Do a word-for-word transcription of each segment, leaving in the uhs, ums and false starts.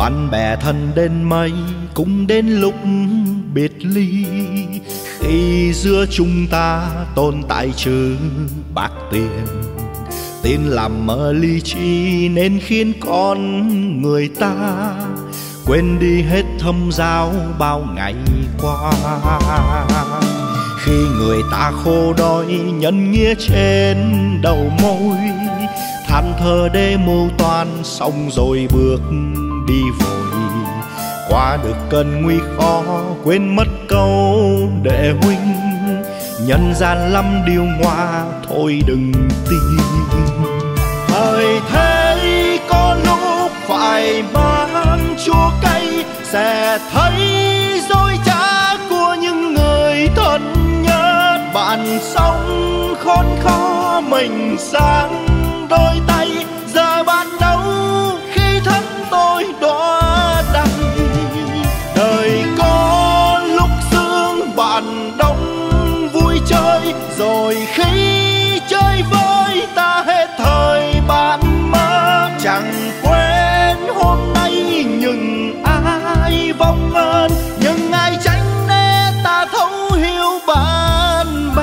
Bạn bè thân đến mấy cũng đến lúc biệt ly, khi giữa chúng ta tồn tại trừ bạc tiền. Tiền làm mờ lý trí nên khiến con người ta quên đi hết thâm giao bao ngày qua. Khi người ta khô đói nhân nghĩa trên đầu môi, than thở để mưu toan xong rồi bước đi vội. Qua được cơn nguy khó quên mất câu đệ huynh, nhân gian lắm điều ngoa thôi đừng tin. Thời thế có lúc phải bán chua cay, sẽ thấy dối trá của những người thân nhất. Bạn sống khốn khó mình sáng đôi tay, giờ bạn đâu khi thân tôi đọa đầy. Đời có lúc sương bạn đông vui chơi, rồi khi chơi với ta hết thời bạn mất. Chẳng quên hôm nay nhưng ai vong ơn, nhưng ai tránh né ta thấu hiểu bạn bè.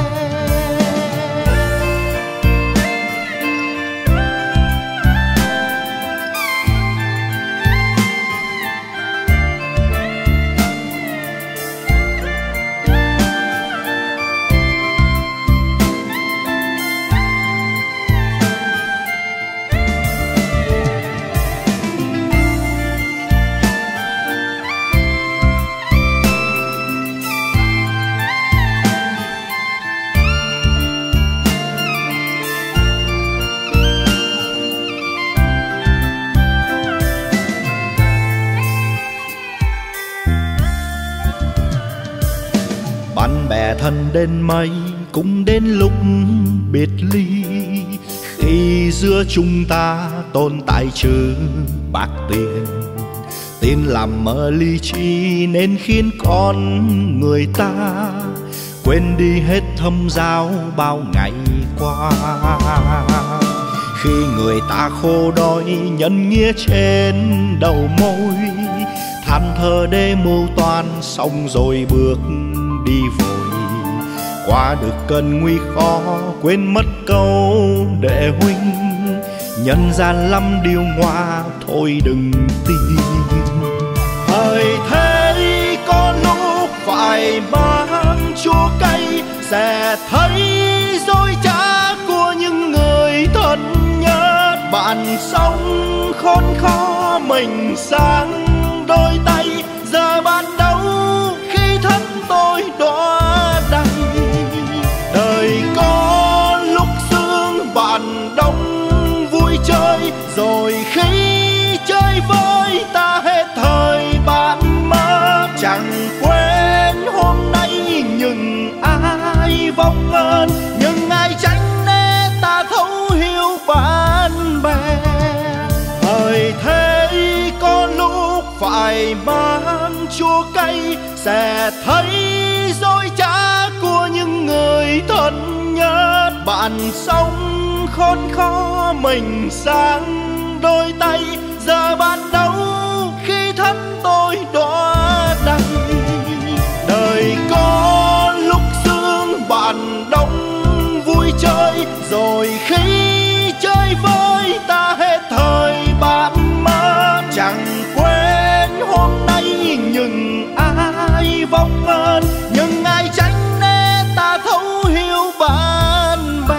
Bạn bè thân đến mấy cũng đến lúc biệt ly, khi giữa chúng ta tồn tại trừ bạc tiền. Tiền làm mờ lý trí nên khiến con người ta quên đi hết thâm giao bao ngày qua. Khi người ta khô đói nhân nghĩa trên đầu môi, than thở để mưu toan xong rồi bước đi vội. Qua được cơn nguy khó quên mất câu đệ huynh, nhân gian lắm điều ngoa thôi đừng tin. Thời thế có lúc phải bán chua cay, sẽ thấy dối trá của những người thân nhất. Bạn sống khốn khó mình sáng đôi tay, giờ bạn đâu khi thân tôi đọa đầy. Đời có lúc sương bạn đông vui chơi, rồi khi chơi với ta hết thời bạn mất. Chẳng quên hôm nay nhưng ai vong ơn, nhưng ai tránh né ta thấu hiểu bạn bè. Thời thế có lúc phải bán chua cay, sẽ thấy dối trá của những người thân nhất. Bạn sống khốn khó mình sáng đôi tay, giờ bạn đâu khi thân tôi đọa đầy. Đời có lúc sương bạn đông vui chơi, rồi khi chơi với ta hết thời bạn mất. Chẳng quên hôm nay nhưng ai vong ơn, nhưng ai tránh né ta thấu hiểu bạn bè.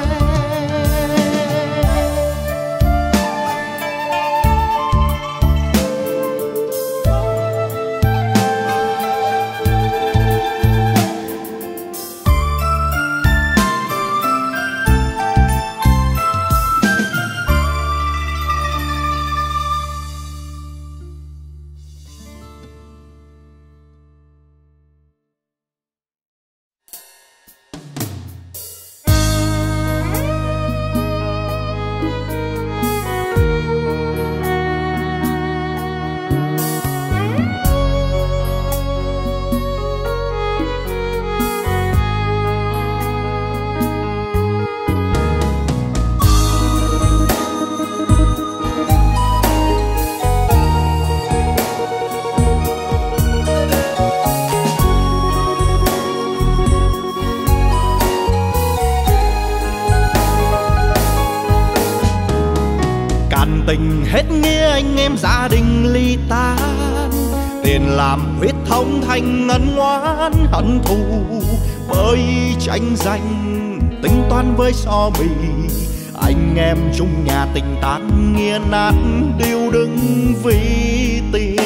tình hết nghĩa anh em gia đình ly tan, tiền làm huyết thống thành ngân oán hận thù, bởi tranh giành tính toán với so bì, anh em chung nhà tình tan nghĩa nát điêu đứng vì tiền.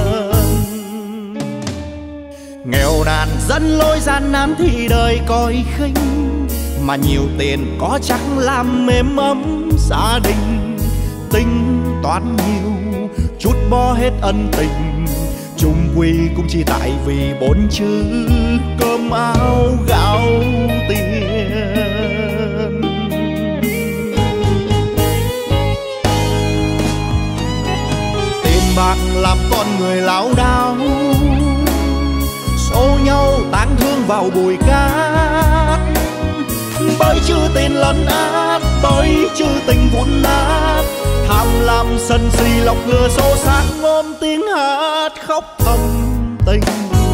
Nghèo nàn dẫn lối gian nan thì đời coi khinh, mà nhiều tiền có chắc làm mềm ấm gia đình. Tính toán nhiều chút bỏ hết ân tình, chung quy cũng chỉ tại vì bốn chữ cơm áo gạo tiền. Tiền bạc làm con người lão đao, xô nhau táng thương vào bụi cát, bởi chữ tiền lấn át, bởi chữ tình vụn nát, tham lam sân si lọc lừa xô xác ôm tiếng hát khóc thầm tình.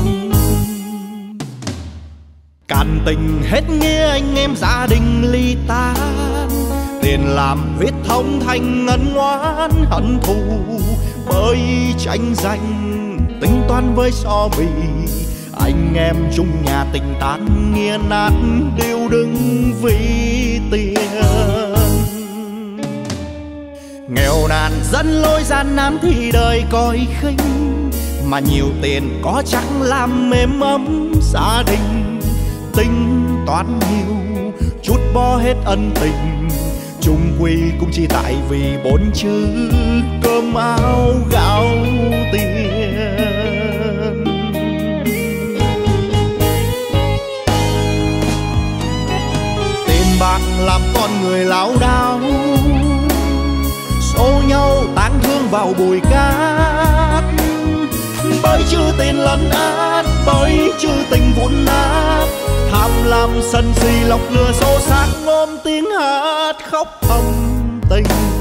Càn tình hết nghĩa anh em gia đình ly tan, tiền làm huyết thống thành ngân oán hận thù, bởi tranh giành tính toán với so bì, anh em chung nhà tình tan nghĩa nát điêu đứng vì tiền. Nghèo nàn dẫn lối gian nan thì đời coi khinh, mà nhiều tiền có chắc làm mềm ấm gia đình. Tính toán nhiều chút bỏ hết ân tình, chung quy cũng chỉ tại vì bốn chữ cơm áo gạo tiền. Tiền bạc làm con người lão đao, xô nhau táng thương vào bụi cát, bởi chữ tiền lấn át, bởi chữ tình vụn nát, tham lam sân si lọc lừa xô xác ôm tiếng hát khóc thầm tình.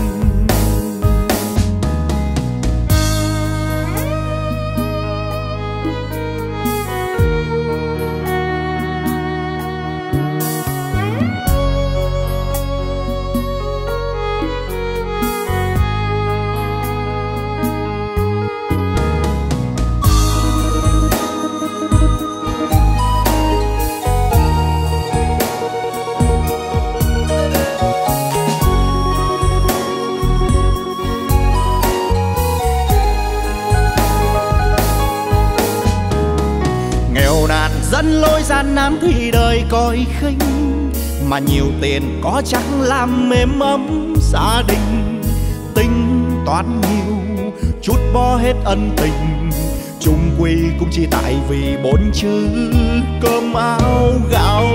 Dẫn lối gian nan thì đời coi khinh, mà nhiều tiền có chắc làm mềm ấm gia đình. Tính toán nhiều chút bỏ hết ân tình, chung quy cũng chỉ tại vì bốn chữ cơm áo gạo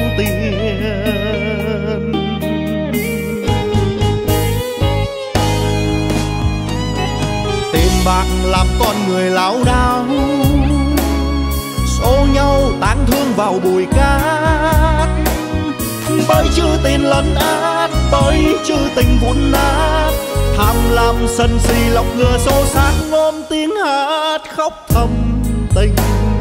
tiền. Tiền bạc làm con người lão đao, xô nhau táng thương vào bụi cát, bởi chữ tiền lấn át, bởi chữ tình vụn nát, tham lam sân si lọc lừa xô xác ôm tiếng hát khóc thầm tình.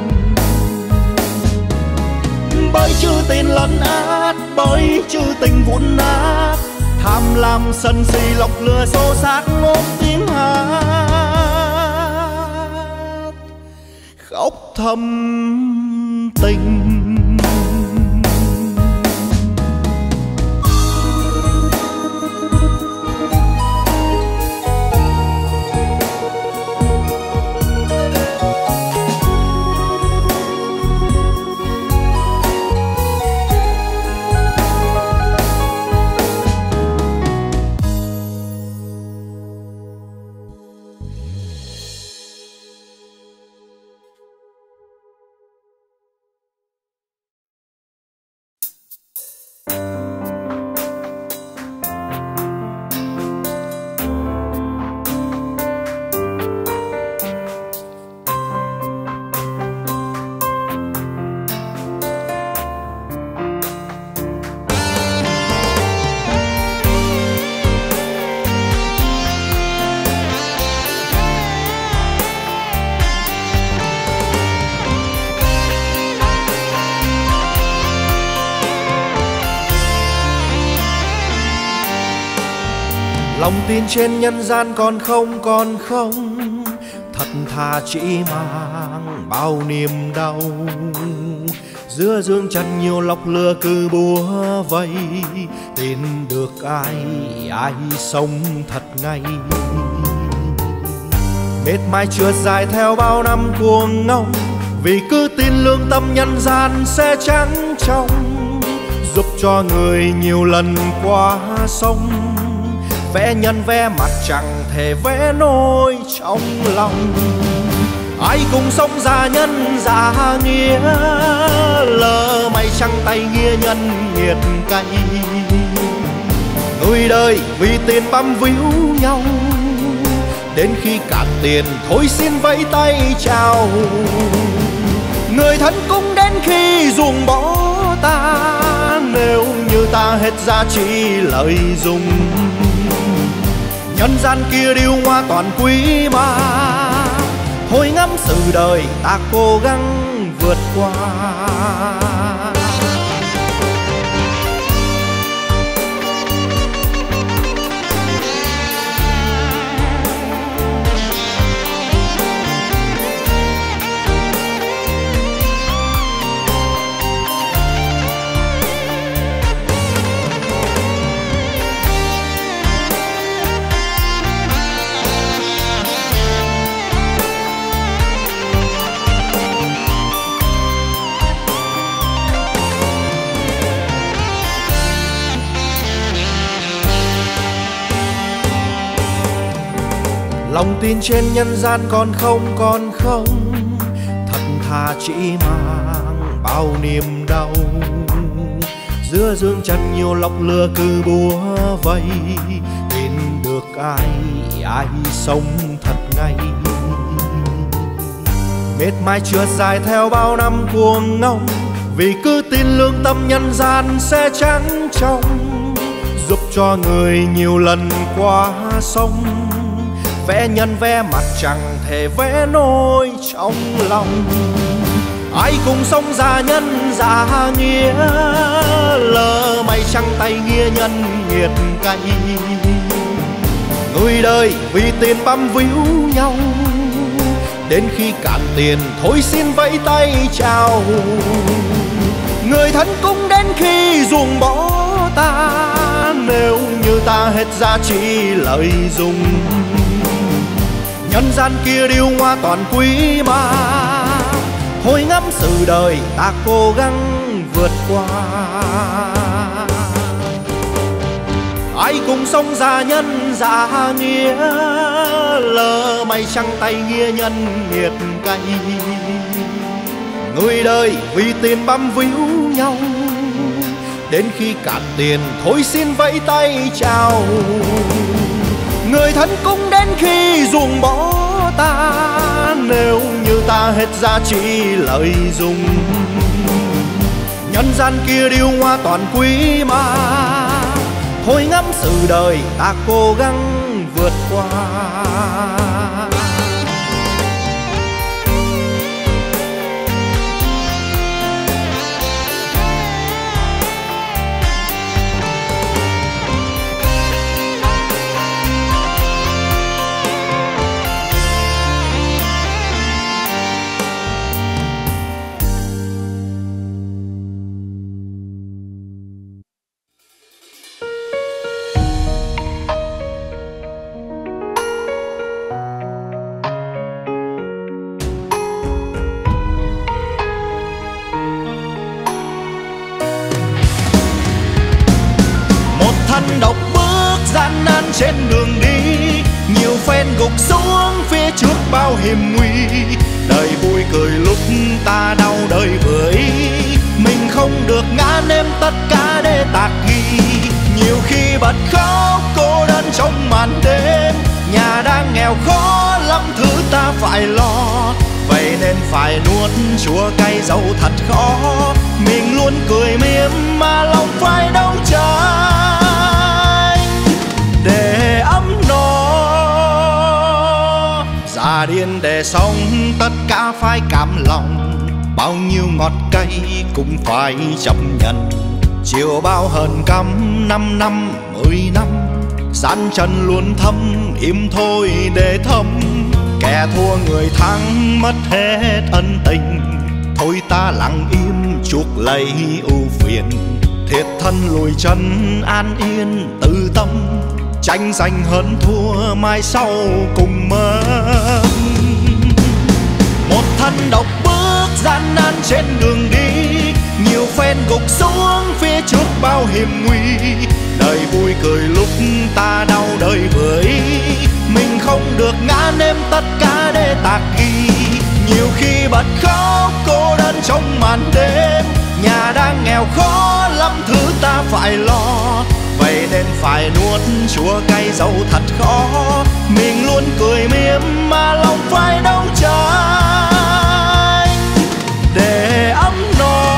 Bởi chữ tiền lấn át, bởi chữ tình vụn nát, tham lam sân si lọc lừa xô xác ôm tiếng hát khóc thầm tình. Lòng tin trên nhân gian còn không, còn không, thật thà chỉ mang bao niềm đau. Giữa dương trần nhiều lọc lừa cứ búa vây, tin được ai, ai sống thật ngay. Mệt mỏi trượt dài theo bao năm cuồng ngông, vì cứ tin lương tâm nhân gian sẽ trắng trong, giúp cho người nhiều lần qua sông. Vẽ nhân vẽ mặt chẳng thể vẽ nỗi trong lòng. Ai cùng sống già nhân già nghĩa, lỡ may trăng tay nghĩa nhân nghiệt cay. Người đời vì tiền băm víu nhau, đến khi cạn tiền thôi xin vẫy tay chào. Người thân cũng đến khi ruồng bỏ ta, nếu như ta hết giá trị lợi dụng. Nhân gian kia điêu hoa toàn quý mà, thôi ngắm sự đời ta cố gắng vượt qua. Lòng tin trên nhân gian còn không, còn không, thật thà chỉ mang bao niềm đau. Giữa dương trần nhiều lọc lừa cứ búa vây, tin được ai, ai sống thật ngay. Mệt mỏi trượt dài theo bao năm cuồng ngông, vì cứ tin lương tâm nhân gian sẽ trắng trong, giúp cho người nhiều lần qua sông. Vẽ nhân vẽ mặt chẳng thể vẽ nỗi trong lòng. Ai cùng sống già nhân già nghĩa, lỡ may trăng tay nghĩa nhân nghiệt cay. Người đời vì tiền băm víu nhau, đến khi cạn tiền thôi xin vẫy tay chào. Người thân cũng đến khi ruồng bỏ ta, nếu như ta hết giá trị lợi dụng. Nhân gian kia điêu hoa toàn quý mà, thôi ngắm sự đời ta cố gắng vượt qua. Ai cùng sống già nhân già nghĩa, lỡ may trăng tay nghĩa nhân nghiệt cay. Người đời vì tiền băm víu nhau, đến khi cạn tiền thôi xin vẫy tay chào. Người thân cũng đến khi ruồng bỏ ta, nếu như ta hết giá trị lợi dụng. Nhân gian kia điêu hoa toàn quý mà, thôi ngắm sự đời ta cố gắng vượt qua. Độc bước gian nan trên đường đi, nhiều phen gục xuống phía trước bao hiểm nguy. Đời vui cười lúc ta đau đời vừa ý, mình không được ngã nếm tất cả để tạc ghi. Nhiều khi bật khóc cô đơn trong màn đêm, nhà đang nghèo khó lắm thứ ta phải lo. Vậy nên phải nuốt chua cay dẫu thật khó, mình luôn cười mỉm mà lòng phải đấu tranh để ấm no. Già điên để sống tất cả phải cảm lòng, bao nhiêu ngọt cay cũng phải chấp nhận. Chiều bao hờn căm năm năm mười năm, gian trần luôn thâm im thôi để thấm. Kẻ thua người thắng mất hết ân tình, thôi ta lặng im chuộc lấy ưu phiền. Thiệt thân lùi chân an yên tự tâm, tranh giành hơn thua mai sau cùng mất. Một thân độc bước gian nan trên đường đi, nhiều phen gục xuống phía trước bao hiểm nguy. Đời vui cười lúc ta đau đời với mình không được ngã nếm tất cả để tạc ghi. Nhiều khi bật khóc cô đơn trong màn đêm, nhà đang nghèo khó lắm thứ ta phải lo. Vậy nên phải nuốt chua cay dẫu thật khó, mình luôn cười mỉm mà lòng phải đấu tranh để ấm no.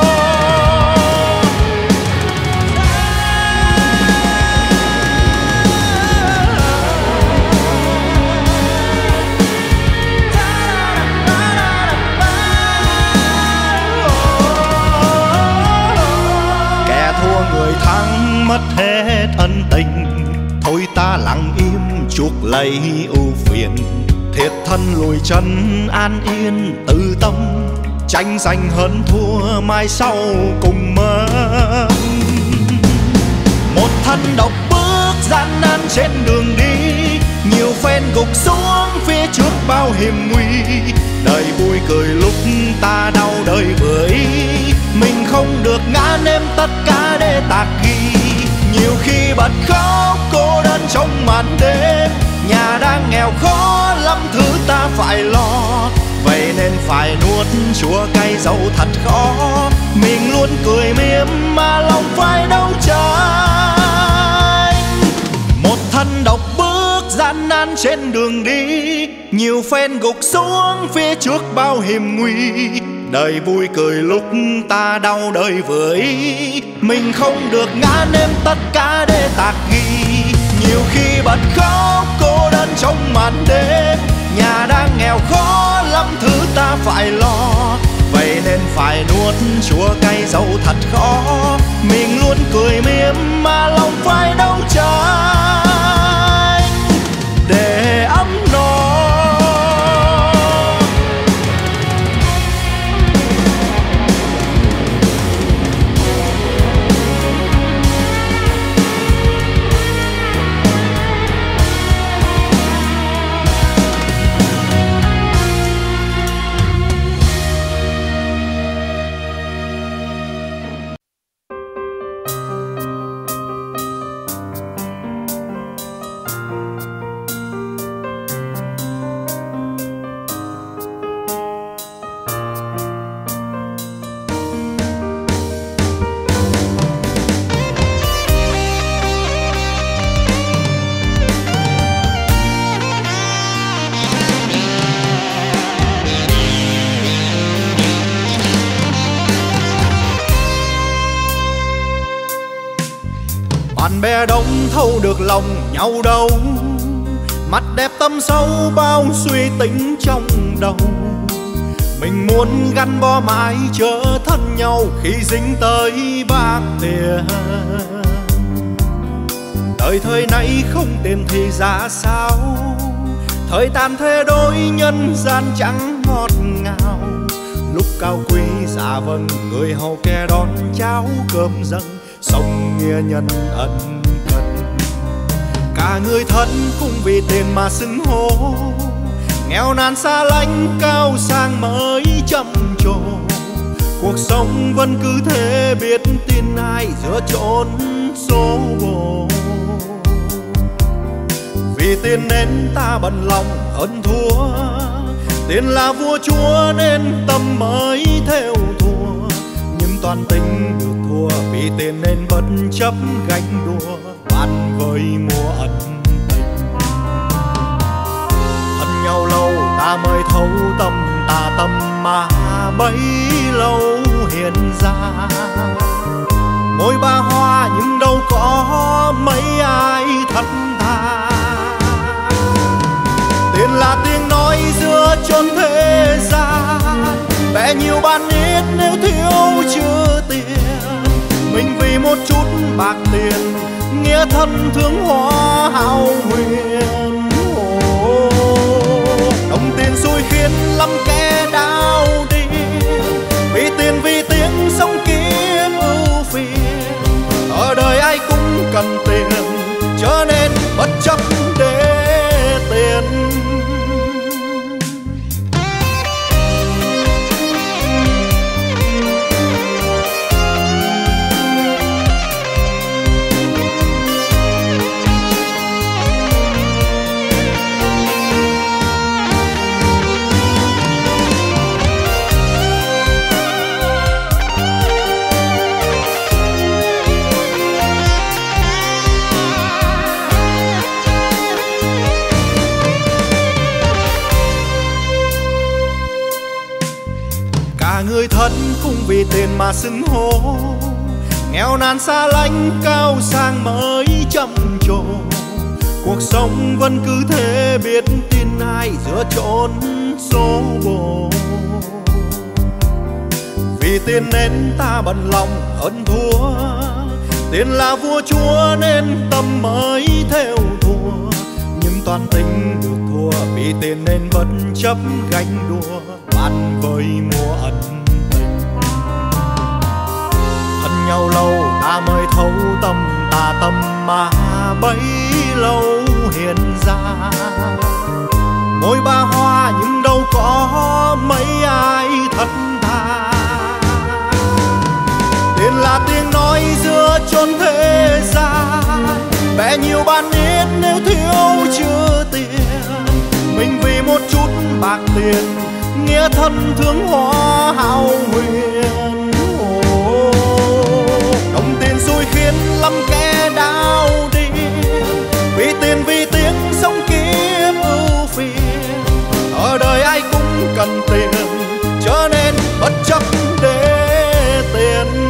Kẻ thua người thắng mất hết ân tình, thôi ta lặng im chuộc lấy ưu phiền. Thiệt thân lùi chân an yên tự tâm, tranh giành hơn thua mai sau cùng mất. Một thân độc bước gian nan trên đường đi, nhiều phen gục xuống phía trước bao hiểm nguy. Đời vui cười lúc ta đau đời với mình không được ngã nếm tất cả để tạc ghi. Nhiều khi bật khóc cô đơn trong màn đêm, nhà đang nghèo khó lắm thứ ta phải lo. Vậy nên phải nuốt chua cay dẫu thật khó, mình luôn cười mỉm mà lòng phải đấu tranh. Một thân độc bước gian nan trên đường đi, nhiều phen gục xuống phía trước bao hiểm nguy. Đời vui cười lúc ta đau đời với mình không được ngã nếm tất cả để tạc ghi. Nhiều khi bật khóc cô đơn trong màn đêm, nhà đang nghèo khó lắm thứ ta phải lo. Vậy nên phải nuốt chua cay dẫu thật khó, mình luôn cười mỉm mà lòng phải đấu tranh để ấm no. Bạn bè đông thấu được lòng nhau đâu, mặt đẹp tâm sâu bao suy tính trong đầu. Mình muốn gắn bó mãi chở thân nhau khi dính tới bạc tiền. Đời thời nay không tiền thì ra sao, thời tàn thế đôi nhân gian chẳng ngọt ngào. Lúc cao quý dạ vâng người hầu kẻ đón cháo cơm dâng, sống nghĩa nhân ân cần. Cả người thân cũng vì tiền mà xưng hô, nghèo nàn xa lánh cao sang mới trầm trồ. Cuộc sống vẫn cứ thế biết tin ai giữa chốn số bồ. Vì tiền nên ta bận lòng hơn thua, tiền là vua chúa nên tâm mới theo thua. Nhưng toàn tình được thua vì tiền nên bất chấp gánh đua, bạn với mùa ân tình. Thân nhau lâu ta mới thấu tâm ta tâm mà bấy lâu hiện ra. Ngôi ba hoa nhưng đâu có mấy ai thật thà. Tiền là tiếng nói giữa chốn thế gian, vẽ nhiều ban ít nếu thiếu chưa tiền. Mình vì một chút bạc tiền nghĩa thân thương hoa hão huyền. Đồng tiền xui khiến lắm kẻ đau đi, vì tiền vì tiếng sống kiếp ưu phiền. Ở đời ai cũng cần tiền, cho nên bất chấp để tiền. Người thân cũng vì tiền mà xưng hô, nghèo nàn xa lánh cao sang mới trầm trồ. Cuộc sống vẫn cứ thế, biết tin ai giữa chốn số bồ. Vì tiền nên ta bận lòng hơn thua, tiền là vua chúa nên tâm mới theo thua. Nhưng toàn tình được thua, vì tiền nên bất chấp ganh đua. Bạn với mùa ân tình, thân nhau lâu ta mới thấu tâm ta tâm mà bấy lâu hiện ra. Môi ba hoa nhưng đâu có mấy ai thật thà. Tiền là tiếng nói giữa chốn thế gian, bè nhiều bạn ít nếu thiếu chưa tiền. Mình vì một chút bạc tiền, nghĩa thân thương hóa hão huyền. Đồng tiền xui khiến lắm kẻ đau đi, vì tiền vì tiếng sống kiếp ưu phiền. Ở đời ai cũng cần tiền, cho nên bất chấp để tiền.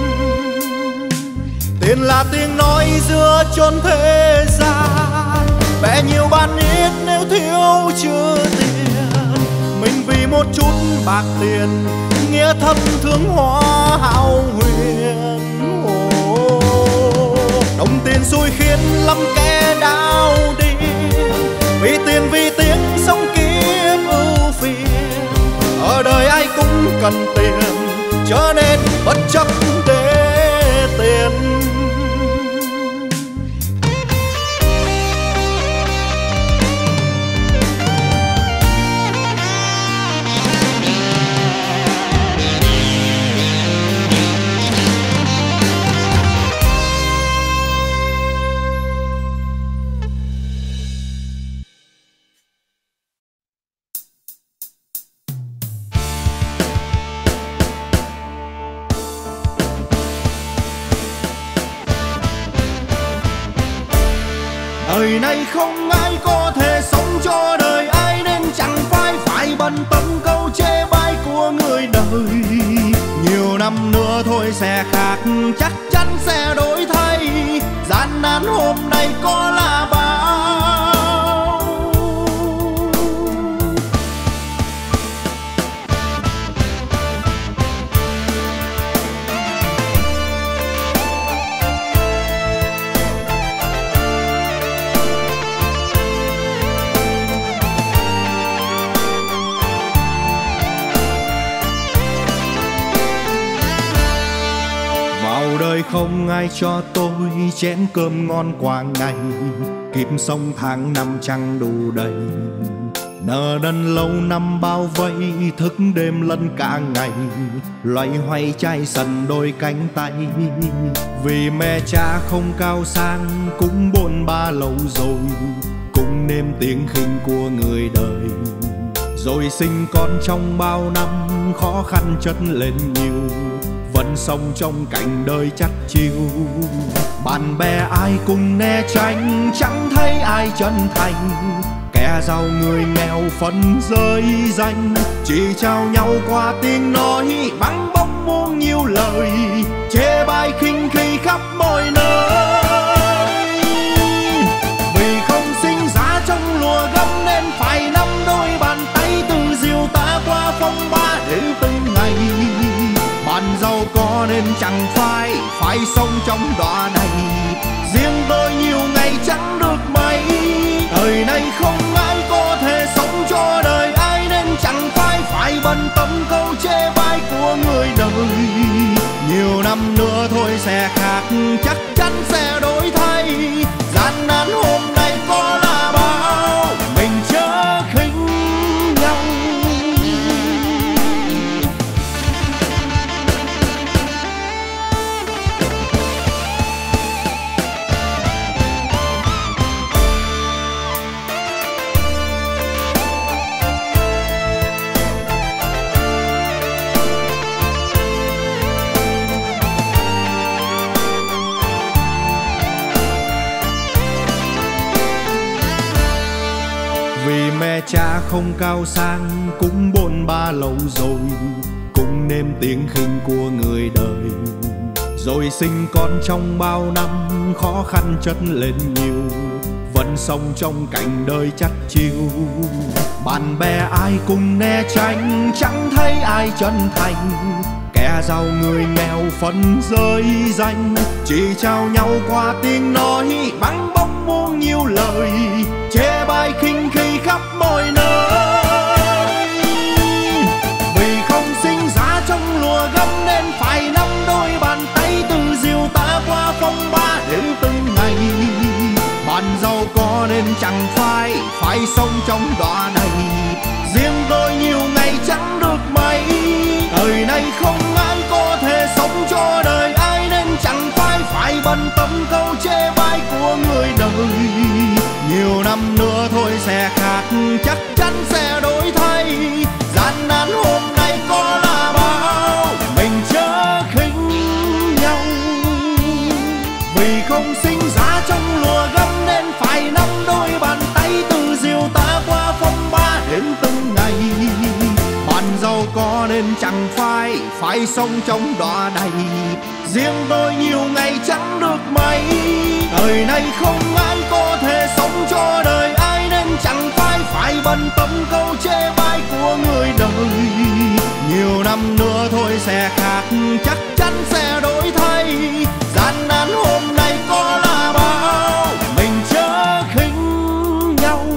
Tiền là tiếng nói giữa chốn thế gian, bè nhiều bạn ít nếu thiếu chưa tiền. Mình vì một chút bạc tiền, nghĩa thâm thương hóa hão huyền. Đồng tiền xui khiến lắm kẻ đau đi, vì tiền vì tiếng sống kiếp ưu phiền. Ở đời ai cũng cần tiền, cho nên bất chấp để tiền. Đời này không ai có thể sống cho đời ai, nên chẳng phải phải bận tâm câu chê bai của người đời. Nhiều năm nữa thôi sẽ khác, chắc chắn sẽ đổi thay. Gian nan hôm nay có là bao. Đời không ai cho tôi chén cơm ngon qua ngày, kịp sống tháng năm chẳng đủ đầy. Nợ nần lâu năm bao vây, thức đêm lẫn cả ngày, loay hoay chai sần đôi cánh tay. Vì mẹ cha không cao sang, cũng bôn ba lâu rồi, cũng nếm tiếng khinh của người đời. Rồi sinh con trong bao năm, khó khăn chất lên nhiều, vẫn sống trong cảnh đời chắt chiu. Bạn bè ai cùng né tránh, chẳng thấy ai chân thành. Kẻ giàu người nghèo phân rơi danh, chỉ trao nhau qua tiếng nói bắn bóng muôn nhiều lời, chê bai khinh khi khắp mọi nơi. Vì không sinh ra trong lùa gấm nên phải nắm đôi bàn tay, từ diều ta qua phong ba đến từng ngày. Bạn giàu có nên chẳng phải phải sống trong đọa đầy, riêng tôi nhiều ngày chẳng được mấy. thôi sẽ khác, chắc chắn sẽ đổi thay. Gian nan hôm nay có là bao, mình chớ khinh nhau. Vì mẹ cha không cao sang, cũng bôn ba lâu rồi, cũng nếm tiếng khinh của người đời. Rồi sinh con trong bao năm, khó khăn chất lên nhiều, vẫn sống trong cảnh đời chắt chiu. Bạn bè ai cùng né tránh, chẳng thấy ai chân thành. Kẻ giàu người nghèo phân rơi danh, chỉ trao nhau qua tiếng nói, bắn bóng muôn nhiều lời, chê bai khinh khi khắp mọi nơi. Vì không sinh ra trong lùa gấm nên phải nắm đôi bàn tay, từ diều ta qua phong ba đến từng ngày. Bạn giàu có nên chẳng phải phải sống trong đọa đầy, riêng tôi nhiều ngày chẳng được mấy. Đời này không ai có thể sống cho đời ai, nên chẳng phải phải bận tâm câu chê bai của người đời. Nhiều năm nữa thôi sẽ khác, chắc chắn sẽ đổi thay. Gian nan hôm nay có là bao, mình chớ khinh nhau. Vì không sinh ra trong lùa gấm nên phải nắm đôi bàn tay, từ diều ta qua phong ba đến từng ngày. Bạn giàu có nên chẳng phải phải sống trong đọa đầy, riêng tôi nhiều ngày chẳng được mấy. Đời này không ai có thể sống cho đời ai, nên chẳng phải phải bận tâm câu chê bai của người đời. Nhiều năm nữa thôi sẽ khác, chắc chắn sẽ đổi thay. Gian nan hôm nay có là bao, mình chớ khinh nhau.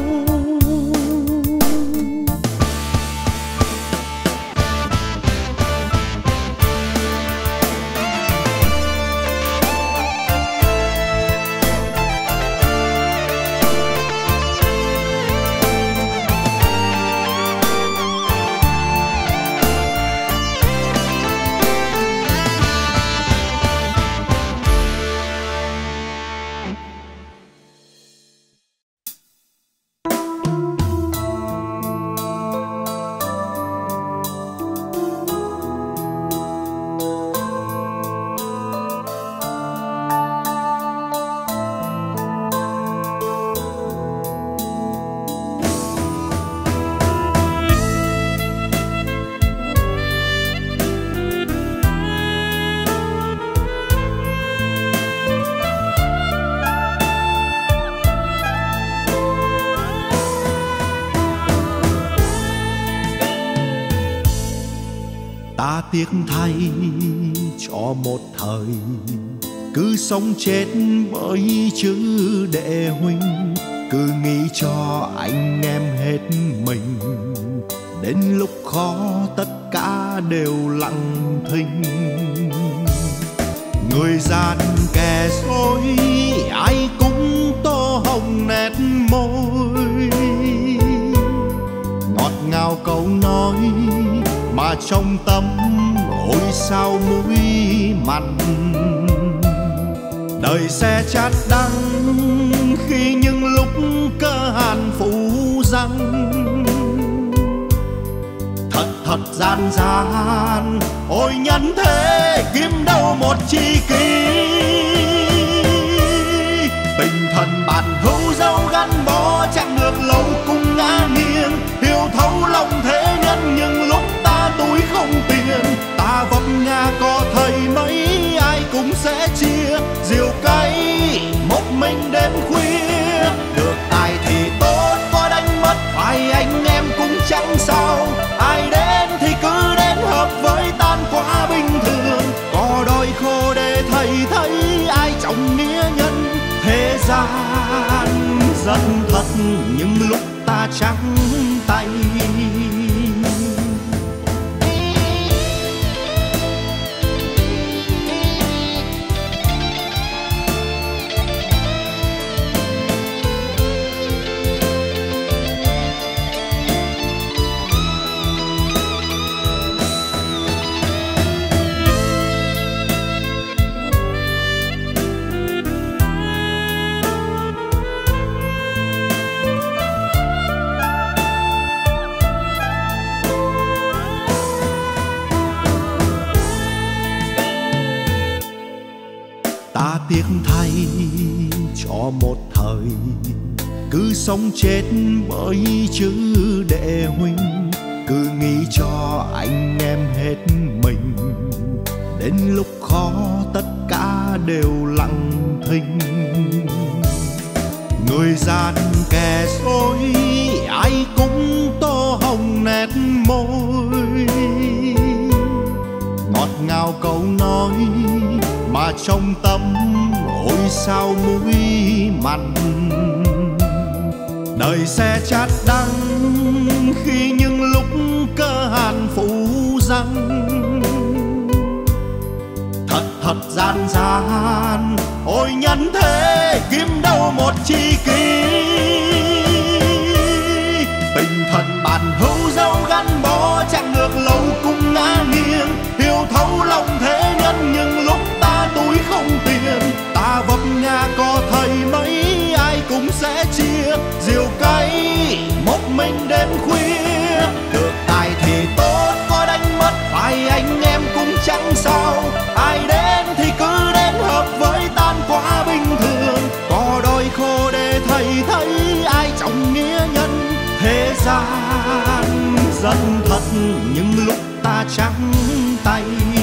Ta tiếc thay cho một thời, cứ sống chết bởi chữ đệ huynh, cứ nghĩ cho anh em hết mình. Đến lúc khó tất cả đều lặng thinh, người gian kẻ dối ai cũng tô hồng nét môi. Ngọt ngào câu nói mà trong tâm ôi sao mũi mặn. Đời sẽ chát đắng khi những lúc cơ hàn phủ răng. Thật thật gian gian ôi nhân thế kiếm đâu một chi kỷ. Tình thần bạn hữu dấu gắn bó chẳng được lâu cùng ngã nghiêng. Hiểu thấu lòng thế nhân nhưng lúc ta túi không tiền, ta vấp ngã có thầy mấy ai cũng sẽ chia. Diều cay một mình đêm khuya, được ai thì tốt có đánh mất phải anh em cũng chẳng sao. Ai đến thì cứ đến hợp với tan quá bình thường, có đôi khô để thầy thấy ai trọng nghĩa nhân. Thế gian dân thật những lúc ta trắng tay. tiếc thay cho một thời cứ sống chết bởi chữ đệ huynh, cứ nghĩ cho anh em hết mình, đến lúc khó tất cả đều lặng thinh. Người gian kẻ dối ai cũng tô hồng nét môi, ngọt ngào câu nói mà trong tâm ôi sao mũi mặn. Đời sẽ chát đắng khi những lúc cơ hàn phủ răng, thật thật gian gian ôi nhân thế kiếm đâu một chi kỷ. Tình thần bạn hữu dấu gắn bó chẳng ngược lâu cũng ngã nghiêng, hiểu thấu lòng thế nhân nhưng lúc ta túi không tiền, ta vấp ngã có thầy mấy ai cũng sẽ chia, diều cay một mình đêm khuya. Được tài thì tốt có đánh mất phải anh em cũng chẳng sao, ai đến thì cứ đến hợp với tan quá bình thường, có đôi khô để thầy thấy ai trọng nghĩa nhân. Thế gian giận thật những lúc ta trắng tay,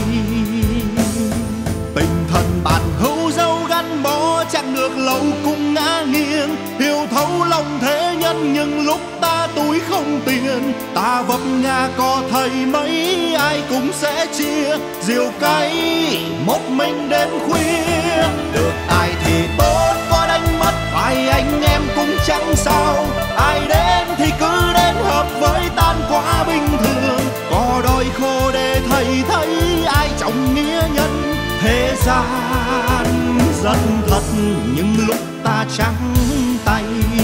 tình thần bạn hữu dấu gắn bó chẳng ngược lâu cũng ngã nghiêng, hiểu thấu lòng thế nhân nhưng lúc ta túi không tiền, ta vấp ngã có thầy mấy ai cũng sẽ chia, diều cay một mình đến khuya. Được tài thì tốt có đánh mất phải anh em cũng chẳng sao, ai đến thì cứ đến hợp với tan quá bình thường, có đôi khô để thầy thấy ai trọng nghĩa nhân. Thế gian giận thật những lúc ta trắng tay.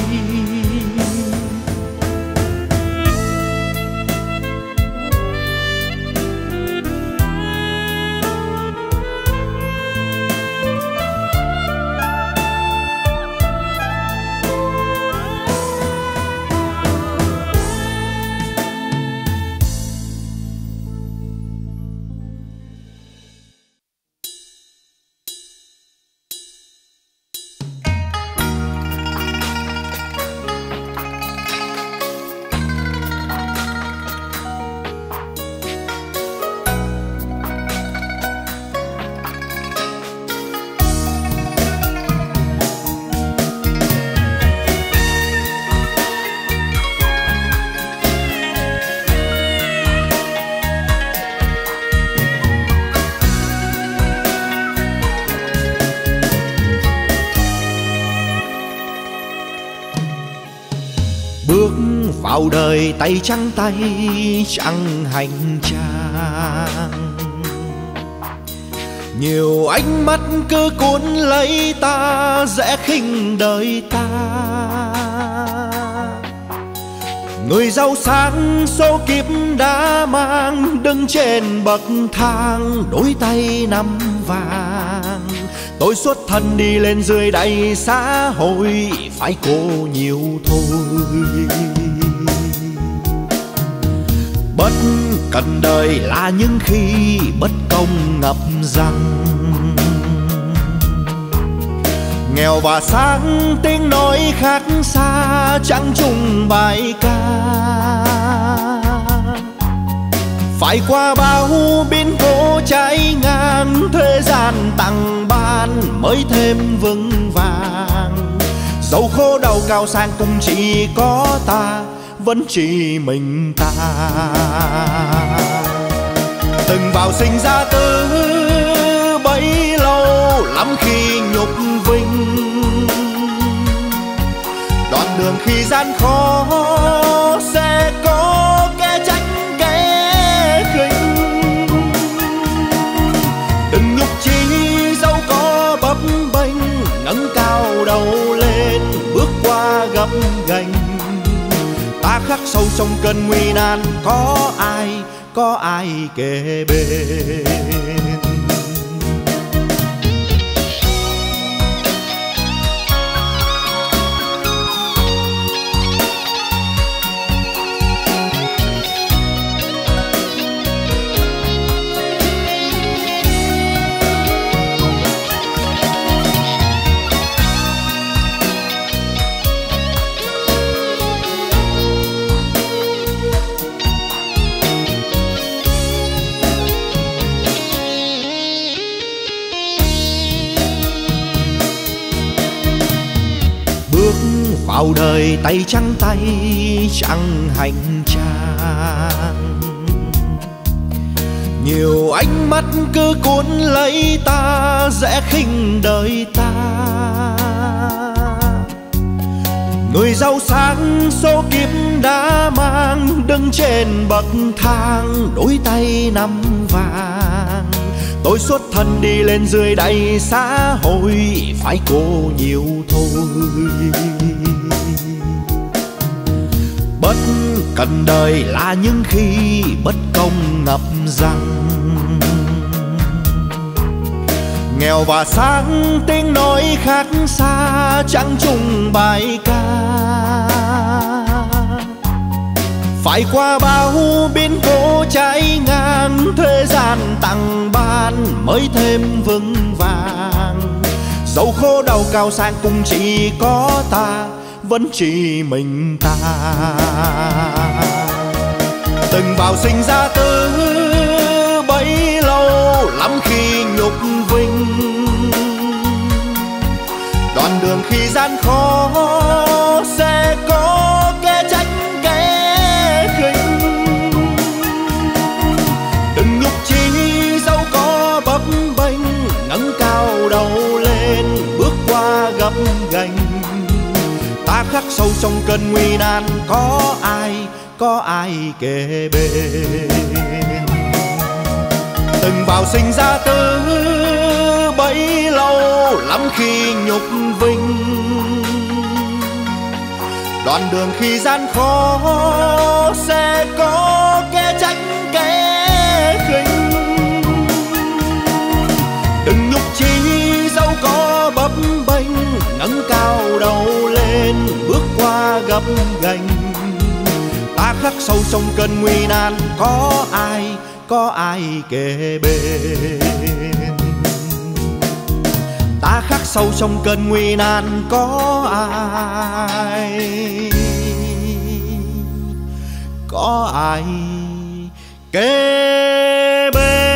Bước vào đời tay trắng tay chẳng hành trang, nhiều ánh mắt cứ cuốn lấy ta dễ khinh đời ta. Người giàu sang số kiếp đã mang đứng trên bậc thang, đôi tay nắm vàng. Tôi xuất thân đi lên dưới đầy xã hội phải cố nhiều thôi. Bất cần đời là những khi bất công ngập rằng, nghèo và sáng tiếng nói khác xa chẳng chung bài ca. Phải qua bao biến cố trái ngang, thế gian tặng ban mới thêm vững vàng. Dẫu khổ đau cao sang cũng chỉ có ta, vẫn chỉ mình ta. Từng vào sinh ra tử bấy lâu lắm khi nhục vinh, đoạn đường khi gian khó sẽ có kẻ tránh kẻ khinh. Đừng nhục chí dẫu có bấp bênh, ngẩng cao đầu lên bước qua gập ghềnh. Ta khắc sâu trong cơn nguy nan, có ai, có ai kề bên. vào đời tay trắng tay chẳng hành trang. Nhiều ánh mắt cứ cuốn lấy ta, dễ khinh đời ta. Người giàu sang số kiếp đã mang, đứng trên bậc thang đôi tay nắm vàng. Tôi xuất thân đi lên dưới đầy xã hội, phải cố nhiều thôi. Bất cần đời là những khi bất công ngập rằng. Nghèo và sáng tiếng nói khác xa, chẳng chung bài ca. Phải qua bao biến cố trái ngang, thế gian tặng ban mới thêm vững vàng. Dẫu khổ đau cao sang cũng chỉ có ta, vẫn chỉ mình ta. Từng vào sinh ra từ bấy lâu, lắm khi nhục vinh. Đoạn đường khi gian khó sẽ có kẻ trách kẻ khinh. Đừng nhục chí dẫu có bấp bênh, ngẩng cao đầu lên bước qua gập ghềnh. Ta khắc sâu trong cơn nguy nan, có ai, có ai kề bên. Từng vào sinh ra từ bấy lâu, lắm khi nhục vinh. Đoạn đường khi gian khó sẽ có kẻ trách kẻ khinh. Đừng nhục chí dẫu có bấp bênh, ngẩng cao đầu lên bước qua gập ghềnh. Ta khắc sâu trong cơn nguy nan, có ai, có ai kề bên. Ta khắc sâu trong cơn nguy nan, có ai, có ai kề bên.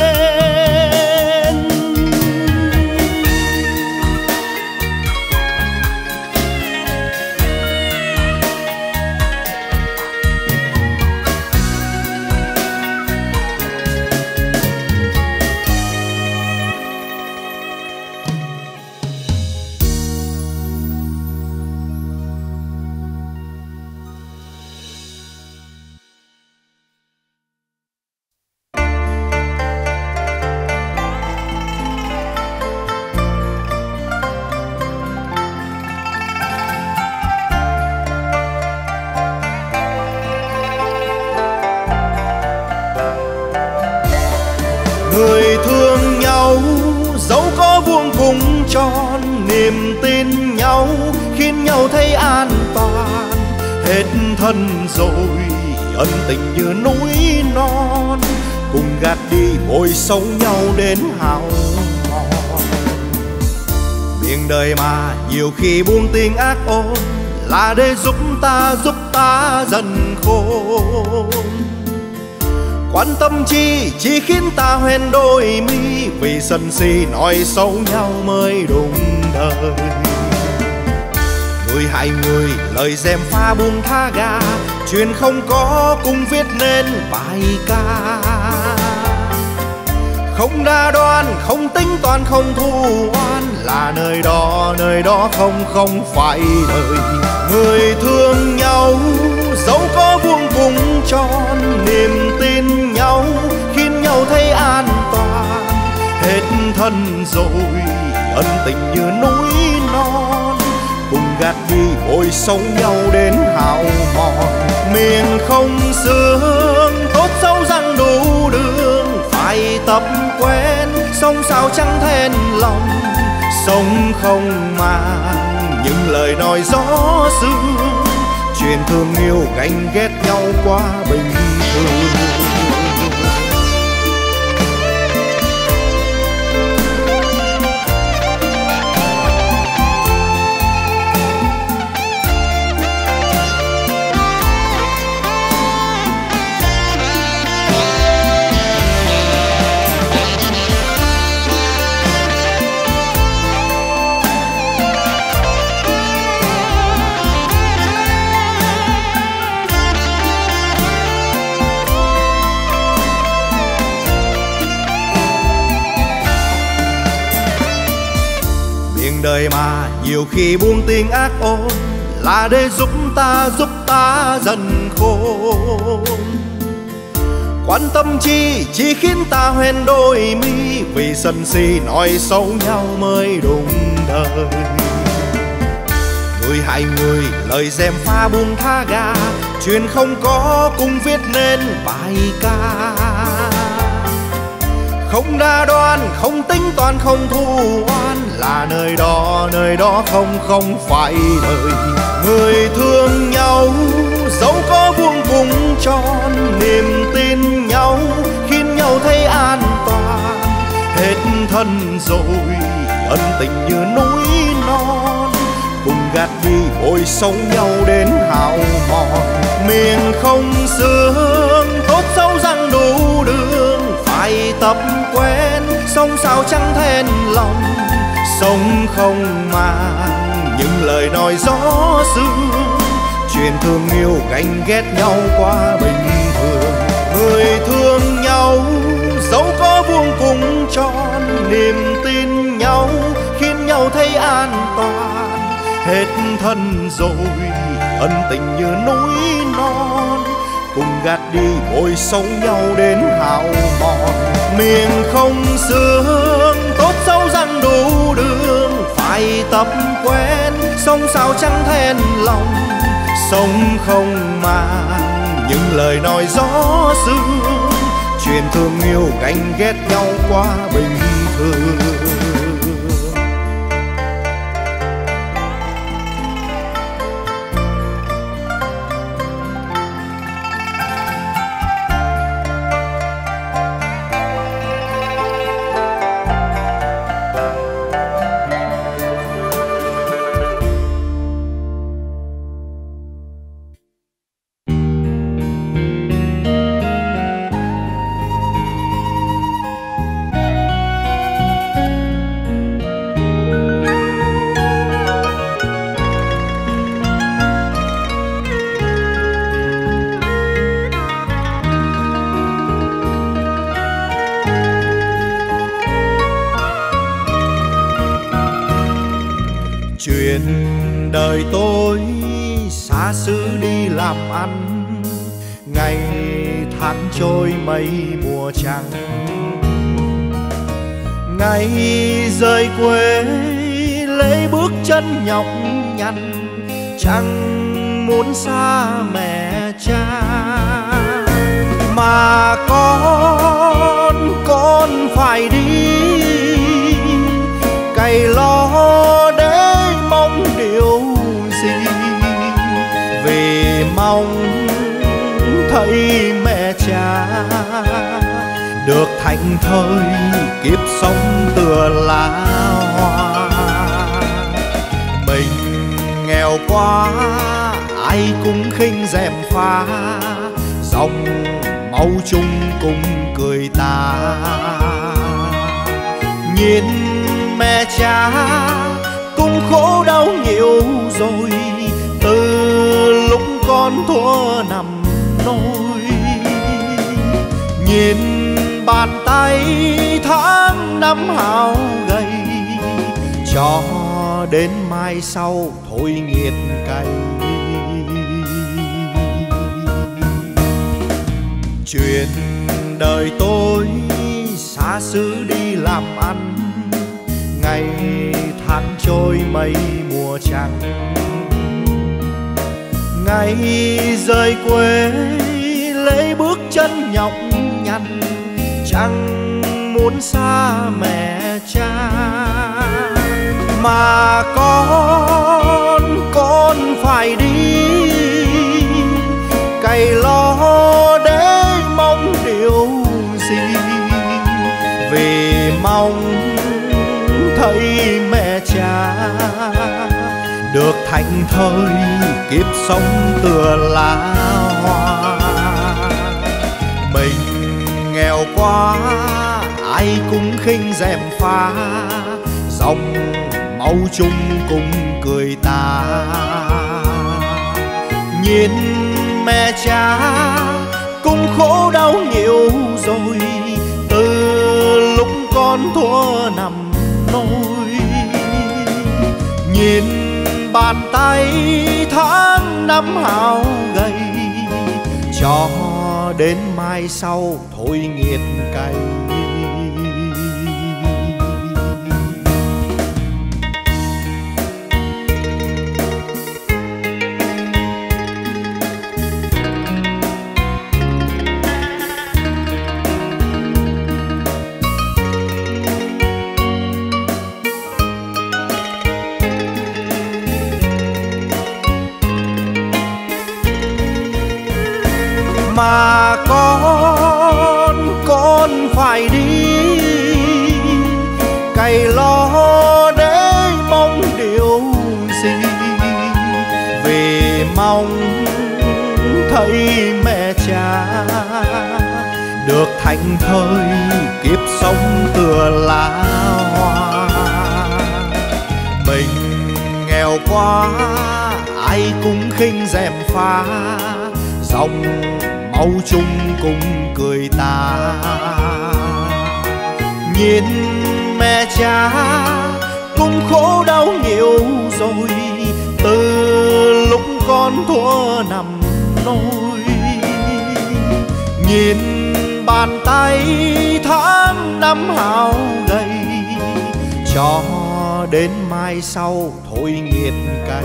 Người thương nhau dẫu có vuông cùng tròn, niềm tin nhau khiến nhau thấy an toàn. Hết thân rồi ân tình như núi non, cùng gạt đi bồi sâu nhau đến hao mòn. Miệng đời mà nhiều khi buông tiếng ác ôn, là để giúp ta giúp ta dần khôn. Quan tâm chi chỉ khiến ta hoen đôi mi, vì sân si nói xấu nhau mới đúng đời. Người hại người lời dèm pha buông tha ga, chuyện không có cùng viết nên bài ca. Không đa đoan, không tính toán, không thù oan, là nơi đó, nơi đó không, không phải đời. Người thương nhau dẫu có vuông cùng tròn, niềm tin nhau khiến nhau thấy an toàn. Hết thân rồi ân tình như núi non, cùng gạt đi bồi sâu nhau đến hao mòn. Miệng không sương tốt xấu răng đủ đường, phải tập quen sống sao chẳng thẹn lòng. Sống không mang những lời nói gió sương, chuyện thương yêu ganh ghét nhau quá bình thường. Vậy mà nhiều khi buông tiếng ác ôn là để giúp ta, giúp ta dần khôn. Quan tâm chi, chỉ khiến ta hoen đôi mi, vì sân si nói xấu nhau mới đúng đời. Người hại người, lời dèm pha buông tha ga, chuyện không có cùng viết nên bài ca. Không đa đoan, không tính toán, không thù oan, là nơi đó, nơi đó không, không phải đời. Người thương nhau, dẫu có vuông cùng tròn, niềm tin nhau, khiến nhau thấy an toàn. Hết thân rồi, ân tình như núi non, cùng gạt đi bồi sống nhau đến hao mòn. Miệng không sương, tốt xấu răng đủ đường, phải tập quen, sống sao chẳng thẹn lòng. Sống không mang những lời nói gió sương, chuyện thương yêu ganh ghét nhau quá bình thường. Người thương nhau, dẫu có vuông cùng tròn, niềm tin nhau, khiến nhau thấy an toàn. Hết thân rồi, ân tình như núi non, cùng gạt đi bồi sống nhau đến hao mòn. Miệng không sương, tốt xấu răng đủ đường, phải tập quen, sống sao chẳng thẹn lòng. Sống không mang những lời nói gió sương, chuyện thương yêu ganh ghét nhau quá bình thường. Chuyện đời tôi xa xứ đi làm ăn, ngày tháng trôi mây mùa trắng. Ngày rời quê lấy bước chân nhọc nhằn, chẳng muốn xa mẹ cha. Mà con, con phải đi cày lo để mong điều gì, vì mong thấy mẹ cha được thành thơi kiếp sống tựa lá hoa. Mình nghèo quá ai cũng khinh dèm pha, dòng máu chung cùng cười ta. Nhìn mẹ cha cũng khổ đau nhiều rồi, từ lúc con thua nằm nôi. Nhìn bàn tay tháng năm hao gầy, cho đến mai sau thôi nghiệt cay. Chuyện đời tôi xa xứ đi làm ăn, ngày tháng trôi mây mùa trắng. Ngày rời quê lấy bước chân nhọc nhằn, chẳng muốn xa mẹ cha. Mà con, con phải đi cày lo để mong điều gì, vì mong thấy mẹ cha được thành thơi kiếp sống tựa lá hoa. Mình nghèo quá ai cũng khinh dèm pha, dòng máu chung cùng cười ta. Nhìn mẹ cha cũng khổ đau nhiều rồi, từ lúc con thua nằm nôi. Nhìn bàn tay tháng năm hao gầy, cho đến mai sau thôi nghiệt cay. Mà con, con phải đi cày lo để mong điều gì, vì mong thấy mẹ cha được thành thơi kiếp sống tựa lá hoa. Mình nghèo quá ai cũng khinh rèm pha, dòng máu chung cùng cười ta. Nhìn mẹ cha cũng khổ đau nhiều rồi, từ lúc con thua nằm nôi. Nhìn bàn tay tháng năm hao gầy, cho đến mai sau thôi nghiệt cay.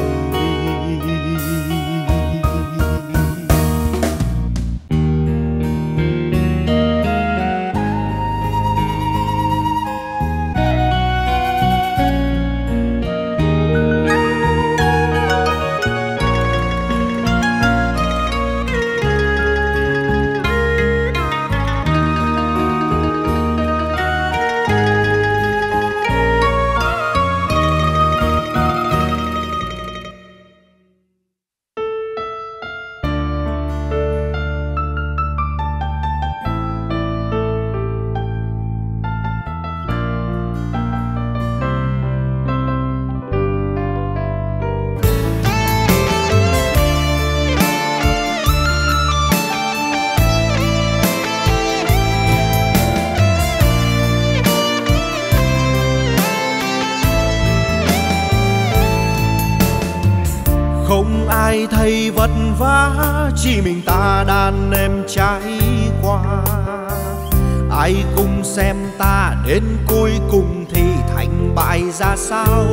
Không ai thấy vất vả, chỉ mình ta đàn em trải qua. Ai cùng xem ta đến cuối cùng thì thành bại ra sao.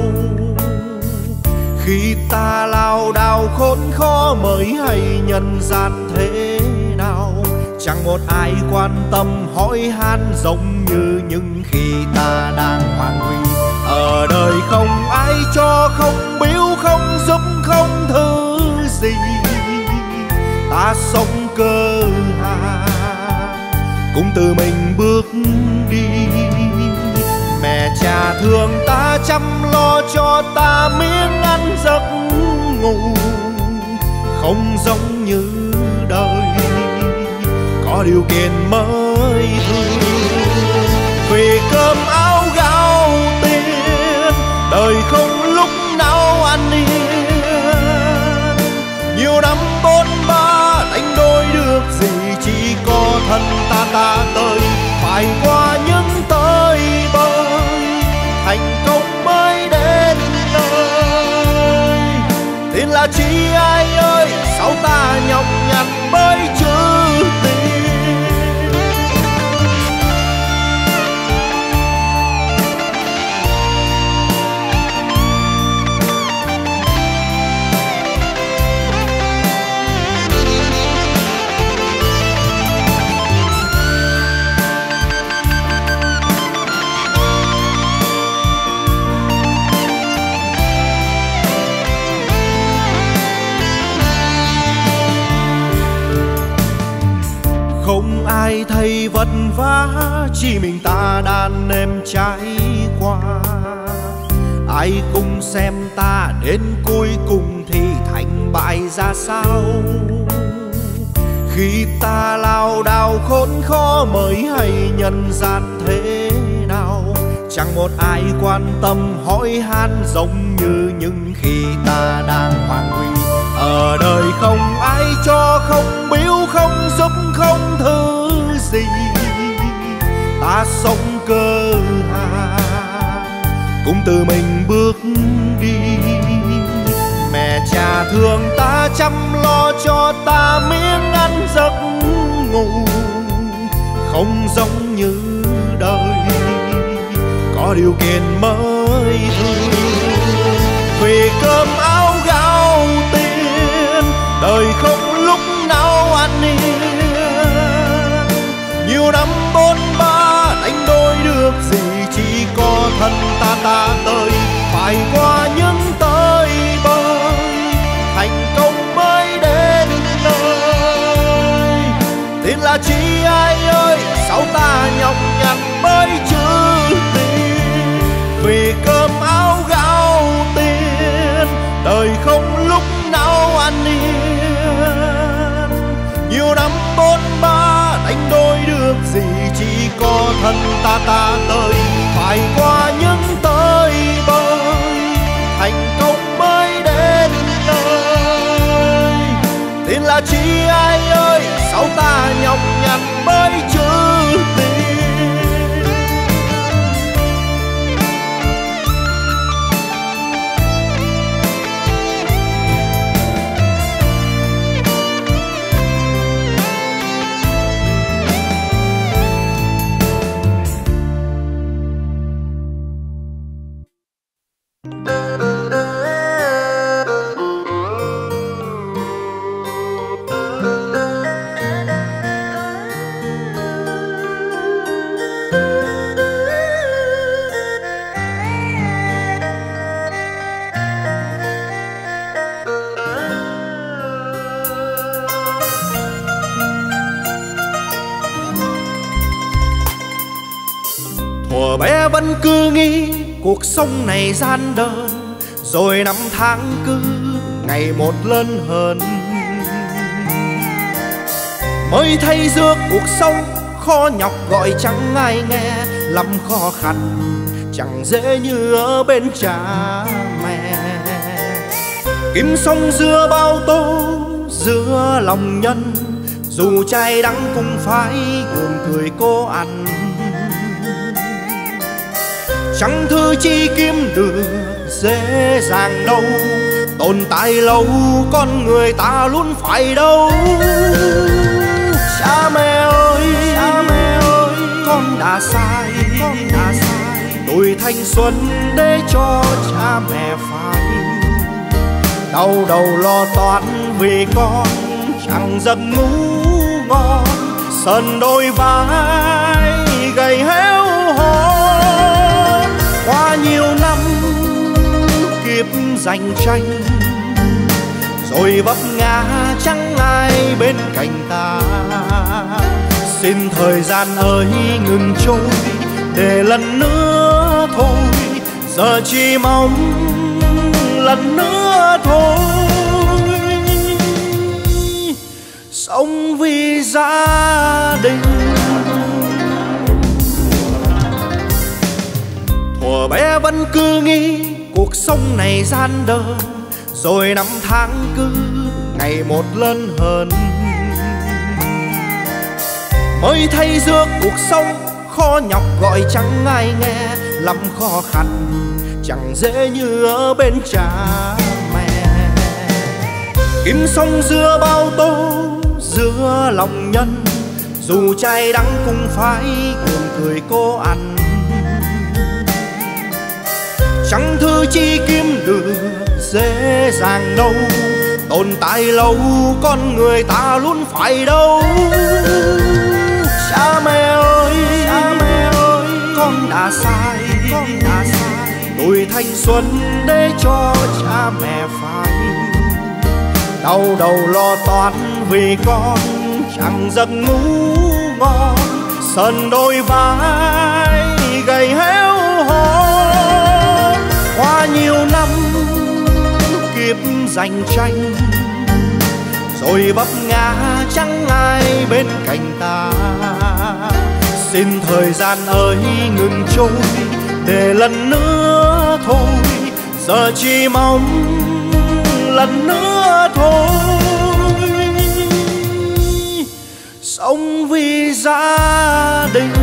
Khi ta lao đao khốn khó mới hay nhân gian thế nào, chẳng một ai quan tâm hỏi han giống như những khi ta đang hoàng huy. Ở đời không ai cho, không biếu, không giúp, không thứ gì. Ta sống cơ hà cũng tự mình bước đi. Mẹ cha thương ta chăm lo cho ta miếng ăn giấc ngủ, không giống như đời có điều kiện mới thương. Vì cơm áo gạo tiền, đời không lúc nào an yên. Nhiều năm bôn ba đánh đôi được gì, chỉ có thân ta ta tới phải qua những tới bơi, thành công mới đến nơi. Tin là chi ai ơi, sao ta nhọc nhằn mới chữ tình. Không ai thấy vất vả, chỉ mình ta đàn em trải qua. Ai cùng xem ta đến cuối cùng thì thành bại ra sao. Khi ta lao đao khốn khó mới hay nhân gian thế nào, chẳng một ai quan tâm hỏi han giống như những khi ta đang hoàng huy. Ở đời không ai cho, không biếu, không giúp, không thứ gì. Ta sống cơ hà cũng tự mình bước đi. thương ta, chăm lo cho ta miếng ăn giấc ngủ. Không giống như đời có điều kiện mới thương, vì cơm áo gạo tiền đời không lúc nào an yên. Nhiều năm bôn ba đánh đôi được gì, chỉ có thân ta ta tới phải qua những tới bơi, thành công mới đến nơi. Tiền là chi ai ơi, sao ta nhọc nhằn mới chữ tiền, vì cơm áo gạo tiền đời không lúc nào an yên. Nhiều năm bôn ba đánh đôi được gì, chỉ có thân ta ta tới phải qua những tới bơi, thành công mới đến nơi. Tiền là chi ai ơi, sao ta nhọc nhằn mới chữ tiền. Thuở bé vẫn cứ nghĩ cuộc sống này gian đơn, rồi năm tháng cứ ngày một lớn hơn. Mới thấy giữa cuộc sống khó nhọc gọi chẳng ai nghe, lắm khó khăn chẳng dễ như ở bên cha mẹ. Kiếm sống giữa bao tố, giữa lòng nhân, dù cay đắng cũng phải gượng cười cố ăn. Chẳng thứ chi kiếm được dễ dàng đâu, tồn tại lâu con người ta luôn phải đâu. Cha mẹ ơi, cha mẹ ơi, con đã sai, con đã sai. Tuổi thanh xuân để cho cha mẹ phải đau đầu lo toán vì con chẳng giấc ngủ ngon. Sờn đôi vai gầy héo hon, qua nhiều năm kiếp giành tranh, rồi vấp ngã chẳng ai bên cạnh ta. Xin thời gian ơi ngừng trôi để lần nữa thôi, giờ chỉ mong lần nữa thôi. Sống vì gia đình. Thuở bé vẫn cứ nghĩ cuộc sống này gian đơn, rồi năm tháng cứ ngày một lớn hơn. Mới thấy giữa cuộc sống khó nhọc gọi chẳng ai nghe, lắm khó khăn chẳng dễ như ở bên cha mẹ. Kiếm sống giữa bao tố, giữa lòng nhân, dù cay đắng cũng phải gượng cười cố ăn. Chẳng thứ chi kiếm được dễ dàng đâu, tồn tại lâu con người ta luôn phải đâu. Cha mẹ ơi, cha mẹ ơi, con đã sai, con đã sai. Tuổi thanh xuân để cho cha mẹ phải đau đầu lo toán vì con chẳng giấc ngủ ngon. Sờn đôi vai gầy héo hon, qua nhiều năm kiếp giành tranh, rồi vấp ngã chẳng ai bên cạnh ta. Xin thời gian ơi ngừng trôi để lần nữa thôi, giờ chỉ mong lần nữa thôi. Sống vì gia đình.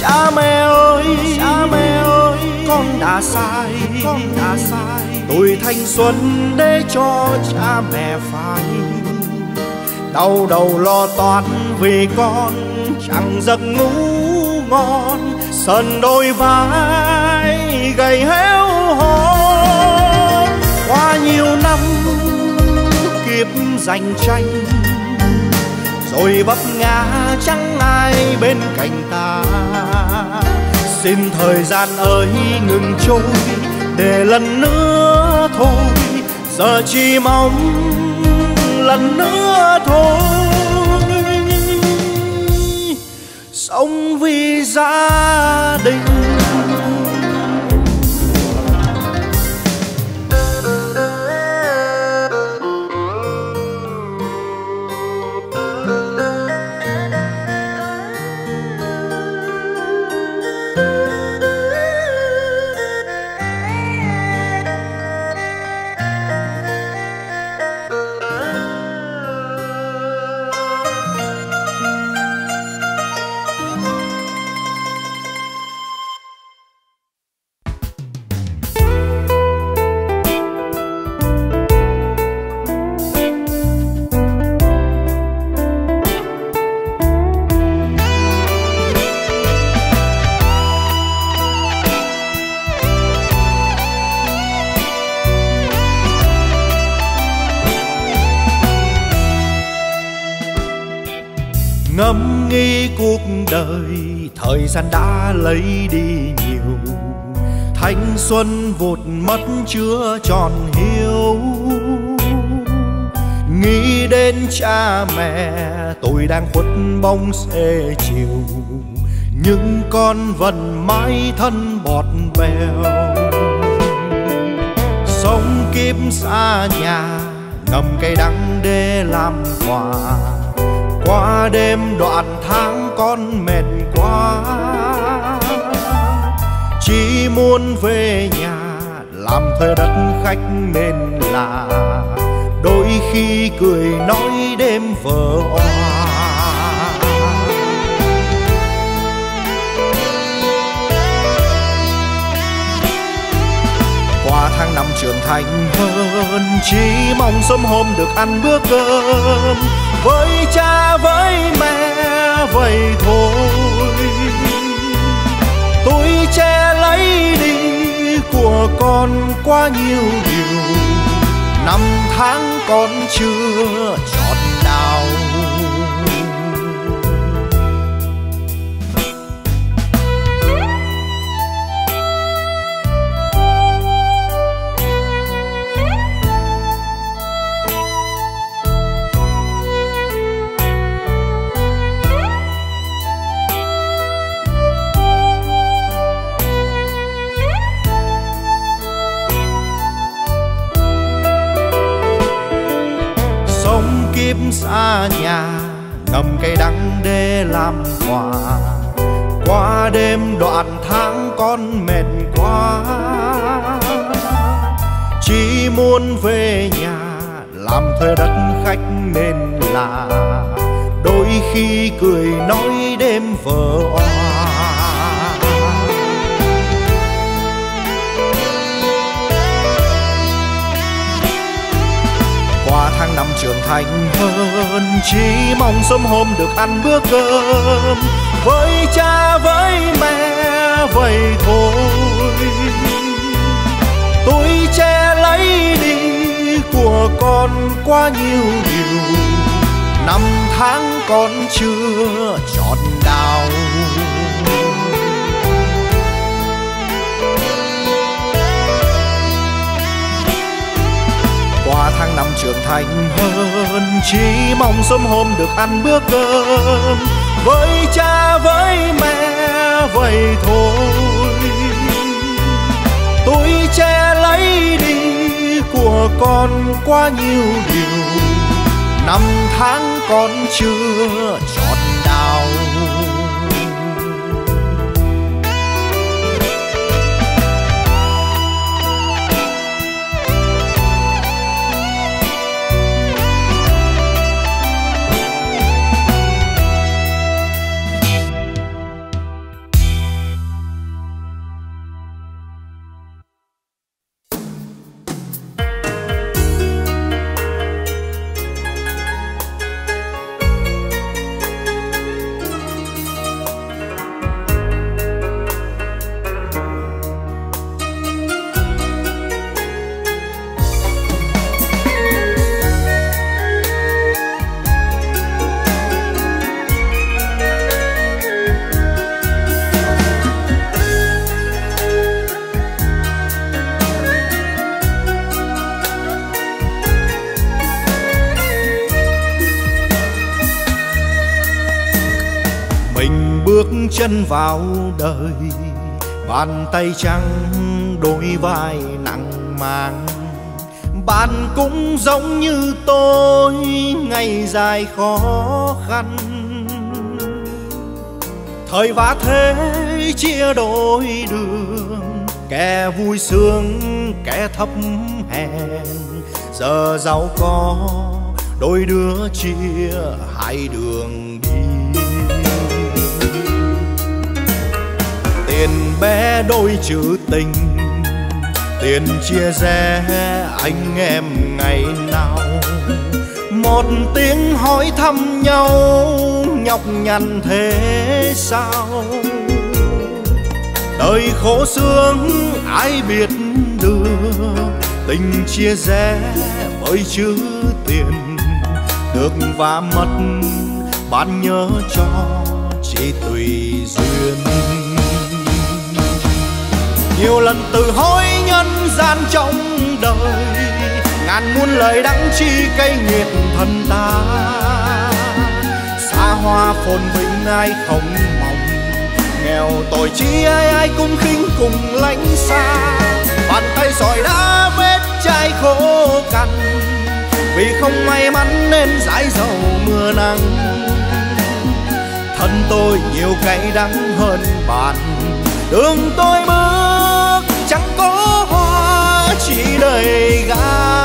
Cha mẹ ơi, cha mẹ ơi, con đã sai, con đã sai. Tuổi thanh xuân để cho cha mẹ phải đau đầu lo toan vì con chẳng giấc ngủ ngon. Sần đôi vai gầy héo hon, qua nhiều năm kiếp giành tranh rồi vấp ngã chẳng ai bên cạnh ta. Xin thời gian ơi ngừng trôi để lần nữa thôi, giờ chỉ mong lần nữa thôi. Sống vì gia đình. Ngẫm nghĩ cuộc đời, thời gian đã lấy đi nhiều. Thanh xuân vụt mất chưa tròn hiếu. Nghĩ đến cha mẹ, tôi đang khuất bóng xế chiều. Nhưng con vẫn mãi thân bọt bèo. Sống kiếp xa nhà, ngậm cây đắng để làm quà. Qua đêm đoạn tháng con mệt quá, chỉ muốn về nhà làm thuê đất khách nên là đôi khi cười nói đêm vỡ òa. Qua tháng năm trưởng thành hơn, chỉ mong sớm hôm được ăn bữa cơm với cha với mẹ vậy thôi. Tôi che lấy đi của con quá nhiều điều, năm tháng con chưa trọn đau. Kiếp xa nhà, ngậm cây đắng để làm quà. Qua đêm đoạn tháng con mệt quá, chỉ muốn về nhà làm thuê đất khách nên là đôi khi cười nói đêm vỡ òa. Qua tháng năm trưởng thành hơn, chỉ mong sớm hôm được ăn bữa cơm với cha với mẹ vậy thôi. Tôi che lấy đi của con quá nhiều điều, năm tháng con chưa trọn đau. Qua tháng năm trưởng thành hơn, chỉ mong sớm hôm được ăn bữa cơm với cha với mẹ vậy thôi. Tôi che lấy đi của con quá nhiều điều, năm tháng con chưa trọn đau. bước chân vào đời, bàn tay trắng đôi vai nặng mang. Bạn cũng giống như tôi, ngày dài khó khăn, thời vã thế chia đôi đường, kẻ vui sướng kẻ thấp hèn. Giờ giàu có đôi đứa chia hai đường đi. Tiền bé đôi chữ tình, tiền chia rẽ anh em ngày nào. Một tiếng hỏi thăm nhau, nhọc nhằn thế sao? Đời khổ sướng ai biết được, tình chia rẽ bởi chữ tiền. Được và mất bạn nhớ cho chỉ tùy duyên. Nhiều lần tự hối nhân gian trong đời, ngàn muôn lời đắng chi cay nghiệt thân ta. Xa hoa phồn vinh ai không mong, nghèo tội chi ai ai cũng khinh cùng lánh xa. Bàn tay sỏi đá vết chai khô cằn, vì không may mắn nên dãi dầu mưa nắng. Thân tôi nhiều cay đắng hơn bạn, đường tôi bước chẳng có hoa chỉ đầy gã.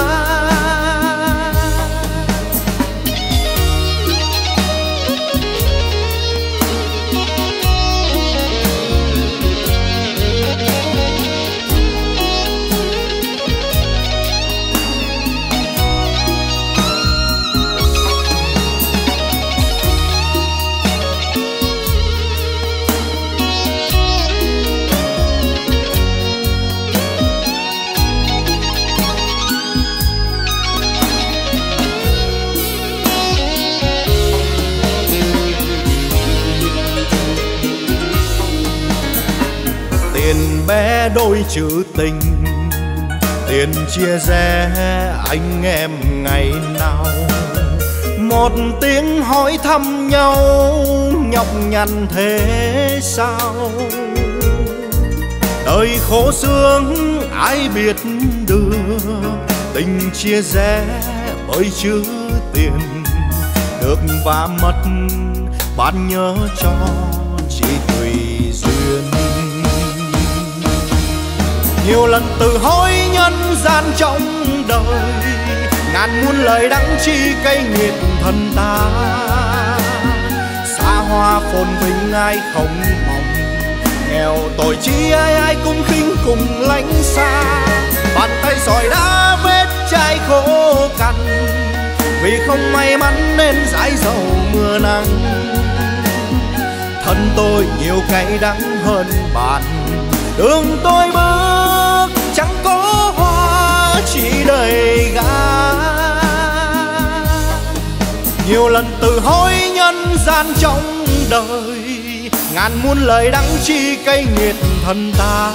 Tiền bé đôi chữ tình, tiền chia rẽ anh em ngày nào. Một tiếng hỏi thăm nhau, nhọc nhằn thế sao? Đời khổ sướng ai biết được, tình chia rẽ bởi chữ tiền. Được và mất bạn nhớ cho chỉ tùy duyên. Nhiều lần tự hối nhân gian trong đời, ngàn muôn lời đắng chi cay nghiệt thân ta. Xa hoa phồn vinh ai không mong, nghèo tội chi ai ai cũng khinh cùng lánh xa. Bàn tay sỏi đá vết chai khô cằn, vì không may mắn nên dãi dầu mưa nắng. Thân tôi nhiều cay đắng hơn bạn, đường tôi bước chẳng có hoa chỉ đầy gã. Nhiều lần tự hối nhân gian trong đời, ngàn muôn lời đắng chi cay nghiệt thân ta.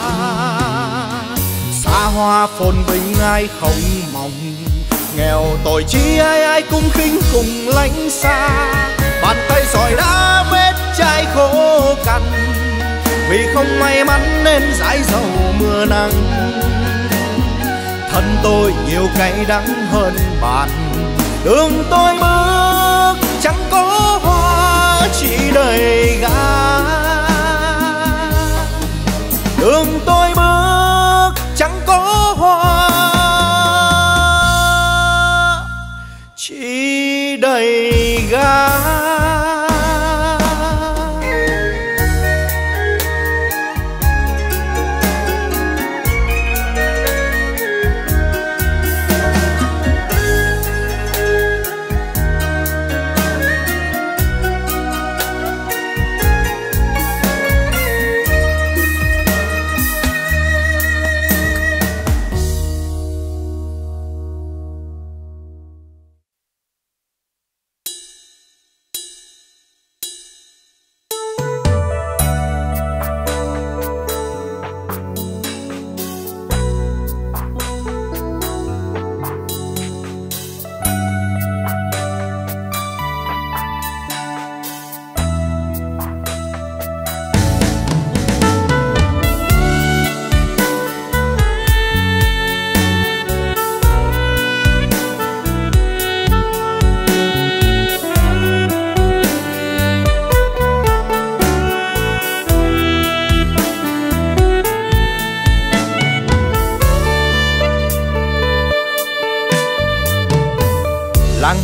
Xa hoa phồn vinh ai không mong, nghèo tội chi ai ai cũng khinh cùng lánh xa. Bàn tay sỏi đá vết chai khô cằn, vì không may mắn nên dãi dầu mưa nắng. Thân tôi nhiều cay đắng hơn bạn, đường tôi bước chẳng có hoa chỉ đầy gã. Đường tôi bước chẳng có hoa chỉ đầy gã.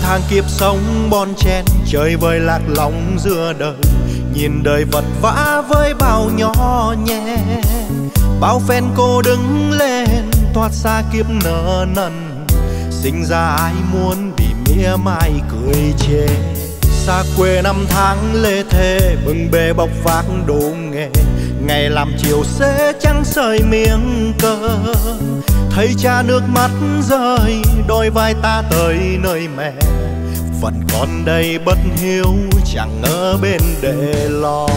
thang kiếp sống bon chen, chơi vơi lạc lõng giữa đời, nhìn đời vật vã với bao nhỏ nhẹ. Bao phen cô đứng lên thoát xa kiếp nợ nần, sinh ra ai muốn bị mỉa mai cười chê. Xa quê năm tháng lê thê, bưng bê bọc vác đồ nghề, ngày làm chiều xế trắng sơi miếng cơm. Thấy cha nước mắt rơi, đôi vai ta tới nơi mẹ, phần con đây bất hiếu chẳng ở bên để lo.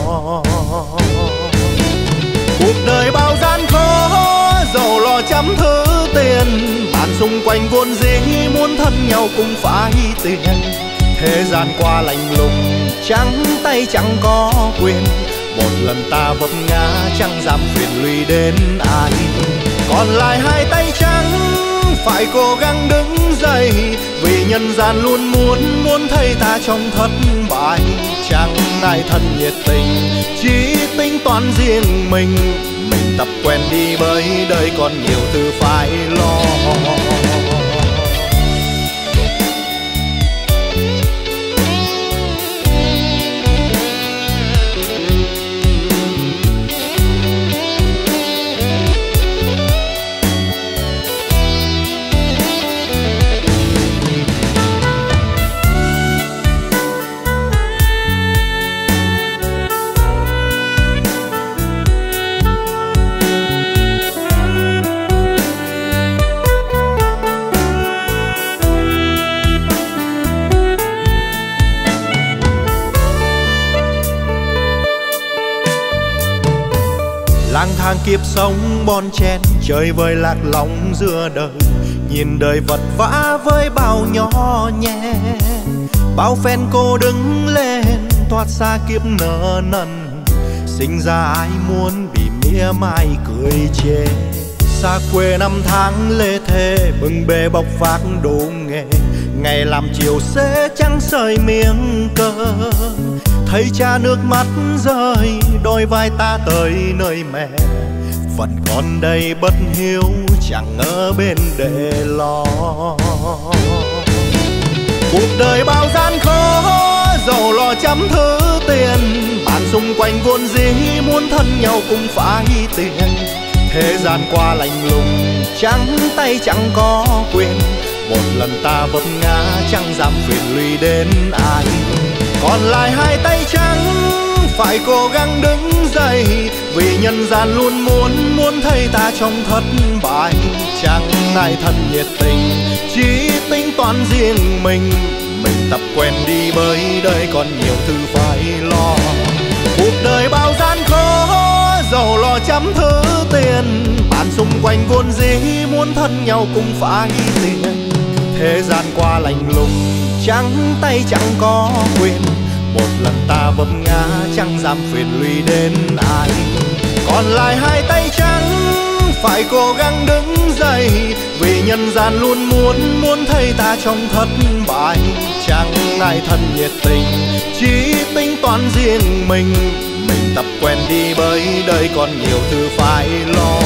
Cuộc đời bao gian khó, giàu lo trăm thứ tiền, bạn xung quanh vốn dĩ muốn thân nhau cũng phải tiền. Thế gian qua lạnh lùng, trắng tay chẳng có quyền, một lần ta vấp ngã chẳng dám phiền lụy đến ai. Còn lại hai tay trắng phải cố gắng đứng dậy, vì nhân gian luôn muốn muốn thấy ta trong thất bại. Chẳng ai thân nhiệt tình, chỉ tính toán riêng mình, mình tập quen đi bởi đời còn nhiều thứ phải lo. Lang thang kiếp sống bon chen, chơi vơi lạc lõng giữa đời, nhìn đời vật vã với bao nhỏ nhẹ. Bao phen cô đứng lên thoát xa kiếp nợ nần, sinh ra ai muốn bị mỉa mai cười chê. Xa quê năm tháng lê thê, bưng bê bọc vác đồ nghề, ngày làm chiều xế trắng sơi miếng cơm. Thấy cha nước mắt rơi, đôi vai ta tới nơi mẹ, phần con đây bất hiếu chẳng ở bên để lo. Cuộc đời bao gian khó, giàu lo trăm thứ tiền, bạn xung quanh vốn dĩ muốn thân nhau cũng phải tiền. Thế gian qua lạnh lùng, trắng tay chẳng có quyền, một lần ta vấp ngã chẳng dám phiền lụy đến ai. Còn lại hai tay trắng phải cố gắng đứng dậy, vì nhân gian luôn muốn muốn thấy ta trong thất bại. Chẳng ai thân nhiệt tình, chỉ tính toán riêng mình, mình tập quen đi bởi đời còn nhiều thứ phải lo. Cuộc đời bao gian khó, giàu lo trăm thứ tiền, bạn xung quanh vốn dĩ muốn thân nhau cũng phải tiền. Thế gian qua lạnh lùng, trắng tay chẳng có quyền, một lần ta vấp ngã chẳng dám phiền lụy đến ai. Còn lại hai tay trắng phải cố gắng đứng dậy, vì nhân gian luôn muốn muốn thấy ta trong thất bại. Chẳng ai thân nhiệt tình, chỉ tính toán riêng mình, mình tập quen đi bởi đời còn nhiều thứ phải lo.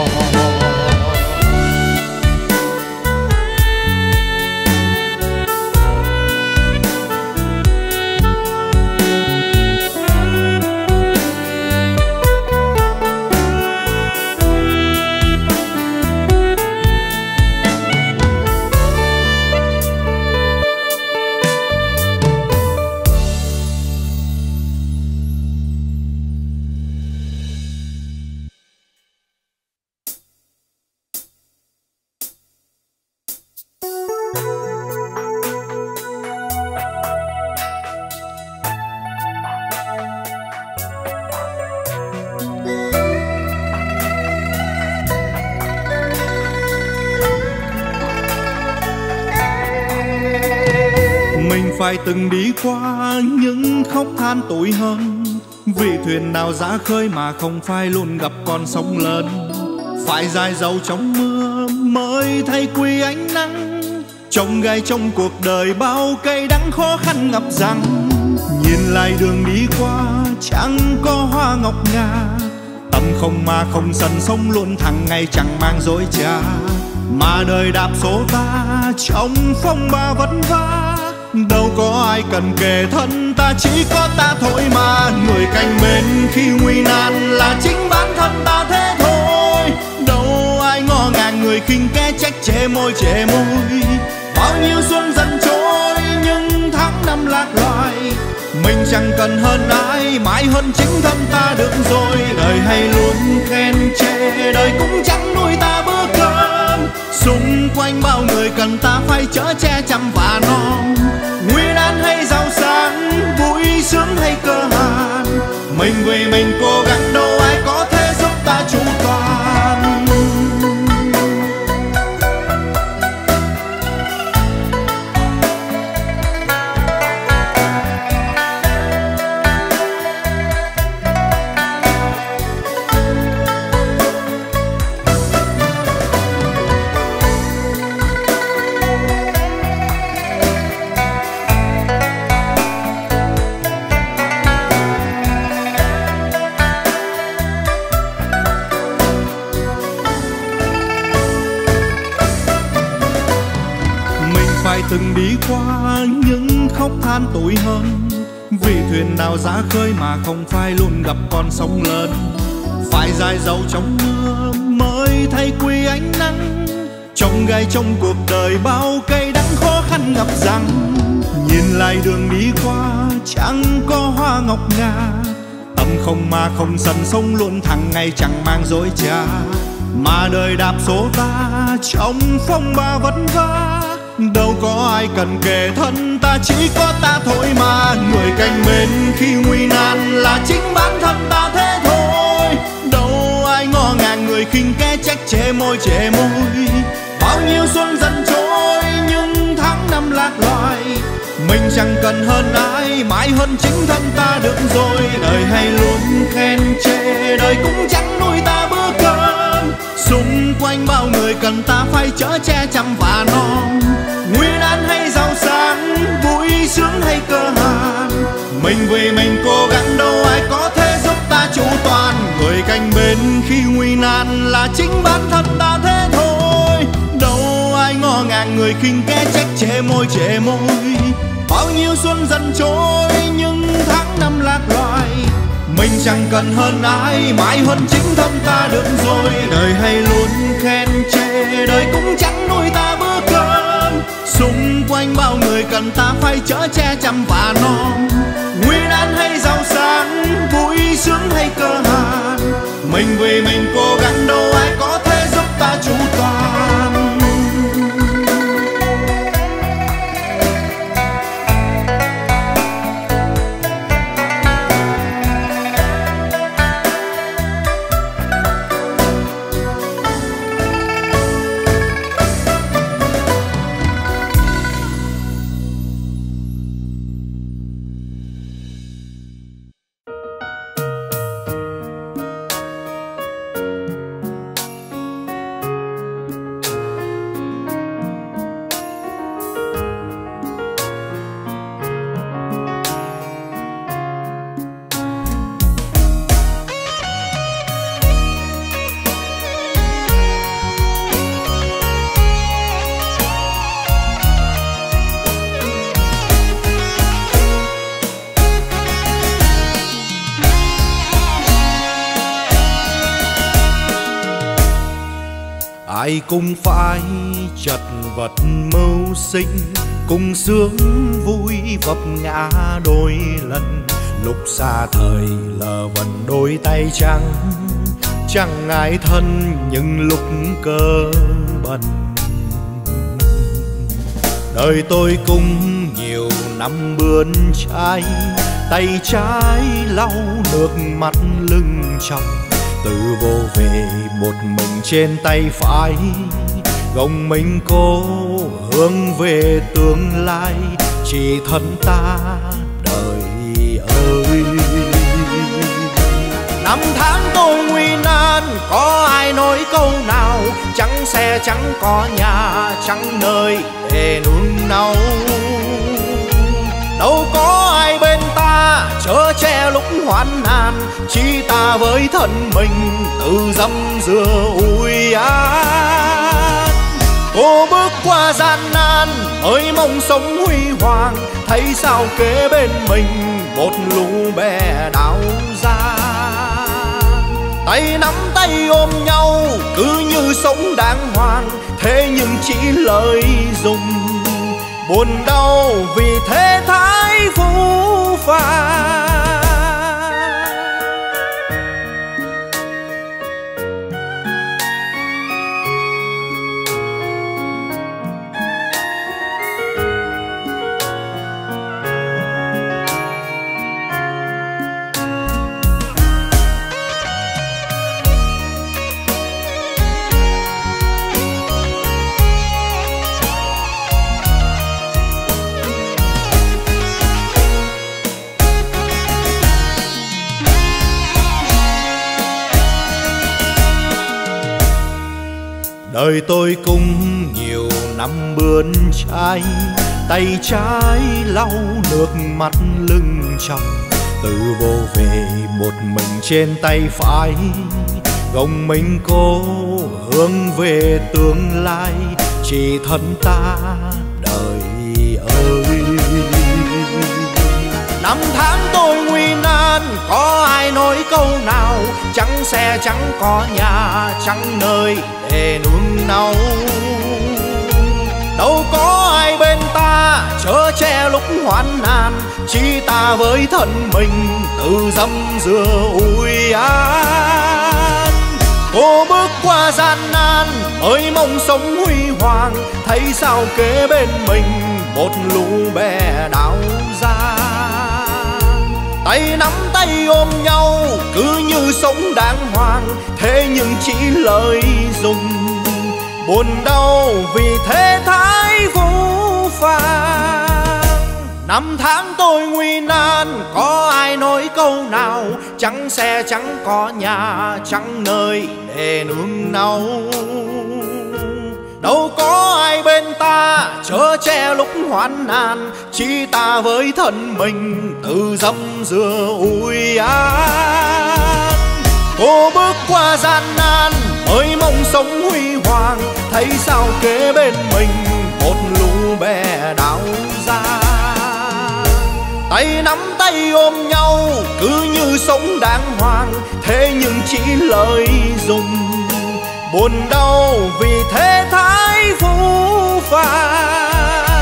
Phải từng đi qua những khóc than tủi hơn, vì thuyền nào ra khơi mà không phải luôn gặp con sóng lớn. Phải dài dầu trong mưa mới thấy quý ánh nắng, trông gai trong cuộc đời bao cay đắng khó khăn ngập rằng. Nhìn lại đường đi qua chẳng có hoa ngọc ngà, tâm không mà không sần sống luôn thẳng ngày chẳng mang dối trá. Mà đời đạp số ta trong phong ba vất vả, đâu có ai cần kề thân ta, chỉ có ta thôi mà. Người cạnh bên khi nguy nan là chính bản thân ta thế thôi. Đâu ai ngó ngàng người khinh kẻ trách chê môi chê môi. Bao nhiêu xuân dần trôi nhưng tháng năm lạc loài, mình chẳng cần hơn ai, mãi hơn chính thân ta được rồi. Đời hay luôn khen chê, đời cũng chẳng nuôi ta bữa cơm. Xung quanh bao người cần ta phải chở che chăm và non. Nguy nan hay giàu sang, vui sướng hay cơ hàn, mình vì mình cố gắng đâu ai có thể giúp ta chu toàn. Từng đi qua những khóc than tủi hơn, vì thuyền nào ra khơi mà không phải luôn gặp con sóng lớn. Phải dài dầu trong mưa mới thấy quý ánh nắng, trong gai trong cuộc đời bao cây đắng khó khăn gặp rằng. Nhìn lại đường đi qua chẳng có hoa ngọc ngà, tâm không mà không sần sông luôn thẳng ngày chẳng mang dối trá. Mà đời đạp số ta trong phong ba vất vả, đâu có ai cần kề thân ta, chỉ có ta thôi mà. Người cạnh bên khi nguy nan là chính bản thân ta thế thôi. Đâu ai ngó ngàng người khinh kẻ trách chê môi chê môi. Bao nhiêu xuân dần trôi nhưng tháng năm lạc loài, mình chẳng cần hơn ai, mãi hơn chính thân ta được rồi. Đời hay luôn khen chê, đời cũng chẳng nuôi ta bữa cơm. Xung quanh bao người cần ta phải chở che chăm và non. Nguy nan hay giàu sang, vui sướng hay cơ hàn, mình vì mình cố gắng đâu ai có thể giúp ta chu toàn. Người cạnh bên khi nguy nan là chính bản thân ta thế thôi. Đâu ai ngó ngàng người khinh kẻ trách chê môi chê môi. Bao nhiêu xuân dần trôi nhưng tháng năm lạc loài, mình chẳng cần hơn ai, mãi hơn chính thân ta được rồi. Đời hay luôn khen chê, đời cũng chẳng nuôi ta bữa cơm. Xung quanh bao người cần ta phải chở che chăm và non. Nguy nan hay giàu sang, vui sướng hay cơ hàn, mình vì mình cố gắng đâu ai có thể giúp ta chu toàn. Ai cũng phải chật vật mưu sinh, cùng sướng vui vấp ngã đôi lần. Lúc xa thời lờ vần đôi tay trắng, chẳng ngại thân những lúc cơ bần. Đời tôi cũng nhiều năm bươn trái, tay trái lau nước mắt lưng trong. Từ vô về một mình trên tay phải, gồng mình cố hướng về tương lai. Chỉ thân ta đời ơi, năm tháng tôi nguy nan, có ai nói câu nào. Chẳng xe chẳng có nhà, chẳng nơi để nương náu. Đâu có ai bên ta chở che lúc hoạn nạn, chỉ ta với thân mình tự dăm dưa ui át. Cô bước qua gian nan ơi mong sống huy hoàng, thấy sao kế bên mình một lũ bè đào ra. Tay nắm tay ôm nhau cứ như sống đàng hoàng, thế nhưng chỉ lời dùng buồn đau vì thế thái phũ phàng. Đời tôi cũng nhiều năm bươn trái, tay trái lau nước mắt lưng tròng, tự vô về một mình trên tay phải, gồng mình cố hướng về tương lai, chỉ thân ta đời ơi. Năm tháng tôi nguy nan có ai nói câu nào, chẳng xe chẳng có nhà chẳng nơi để nương náu. Đâu có ai bên ta chở che lúc hoạn nạn, chỉ ta với thân mình tự dâm dưa ui an. Cô bước qua gian nan ơi mong sống huy hoàng, thấy sao kế bên mình một lũ bè đào ra. Tay nắm tay ôm nhau cứ như sống đàng hoàng, thế nhưng chỉ lời dùng buồn đau vì thế thái phũ phàng. Năm tháng tôi nguy nan có ai nói câu nào, chẳng xe chẳng có nhà chẳng nơi để nương náu. Đâu có ai bên ta chở che lúc hoạn nạn, chỉ ta với thân mình tự dâm dưa ui an. Cô bước qua gian nan ơi mong sống huy hoàng, thấy sao kế bên mình một lũ bè đào ra. Tay nắm tay ôm nhau cứ như sống đàng hoàng, thế nhưng chỉ lời dùng buồn đau vì thế thái phũ phàng.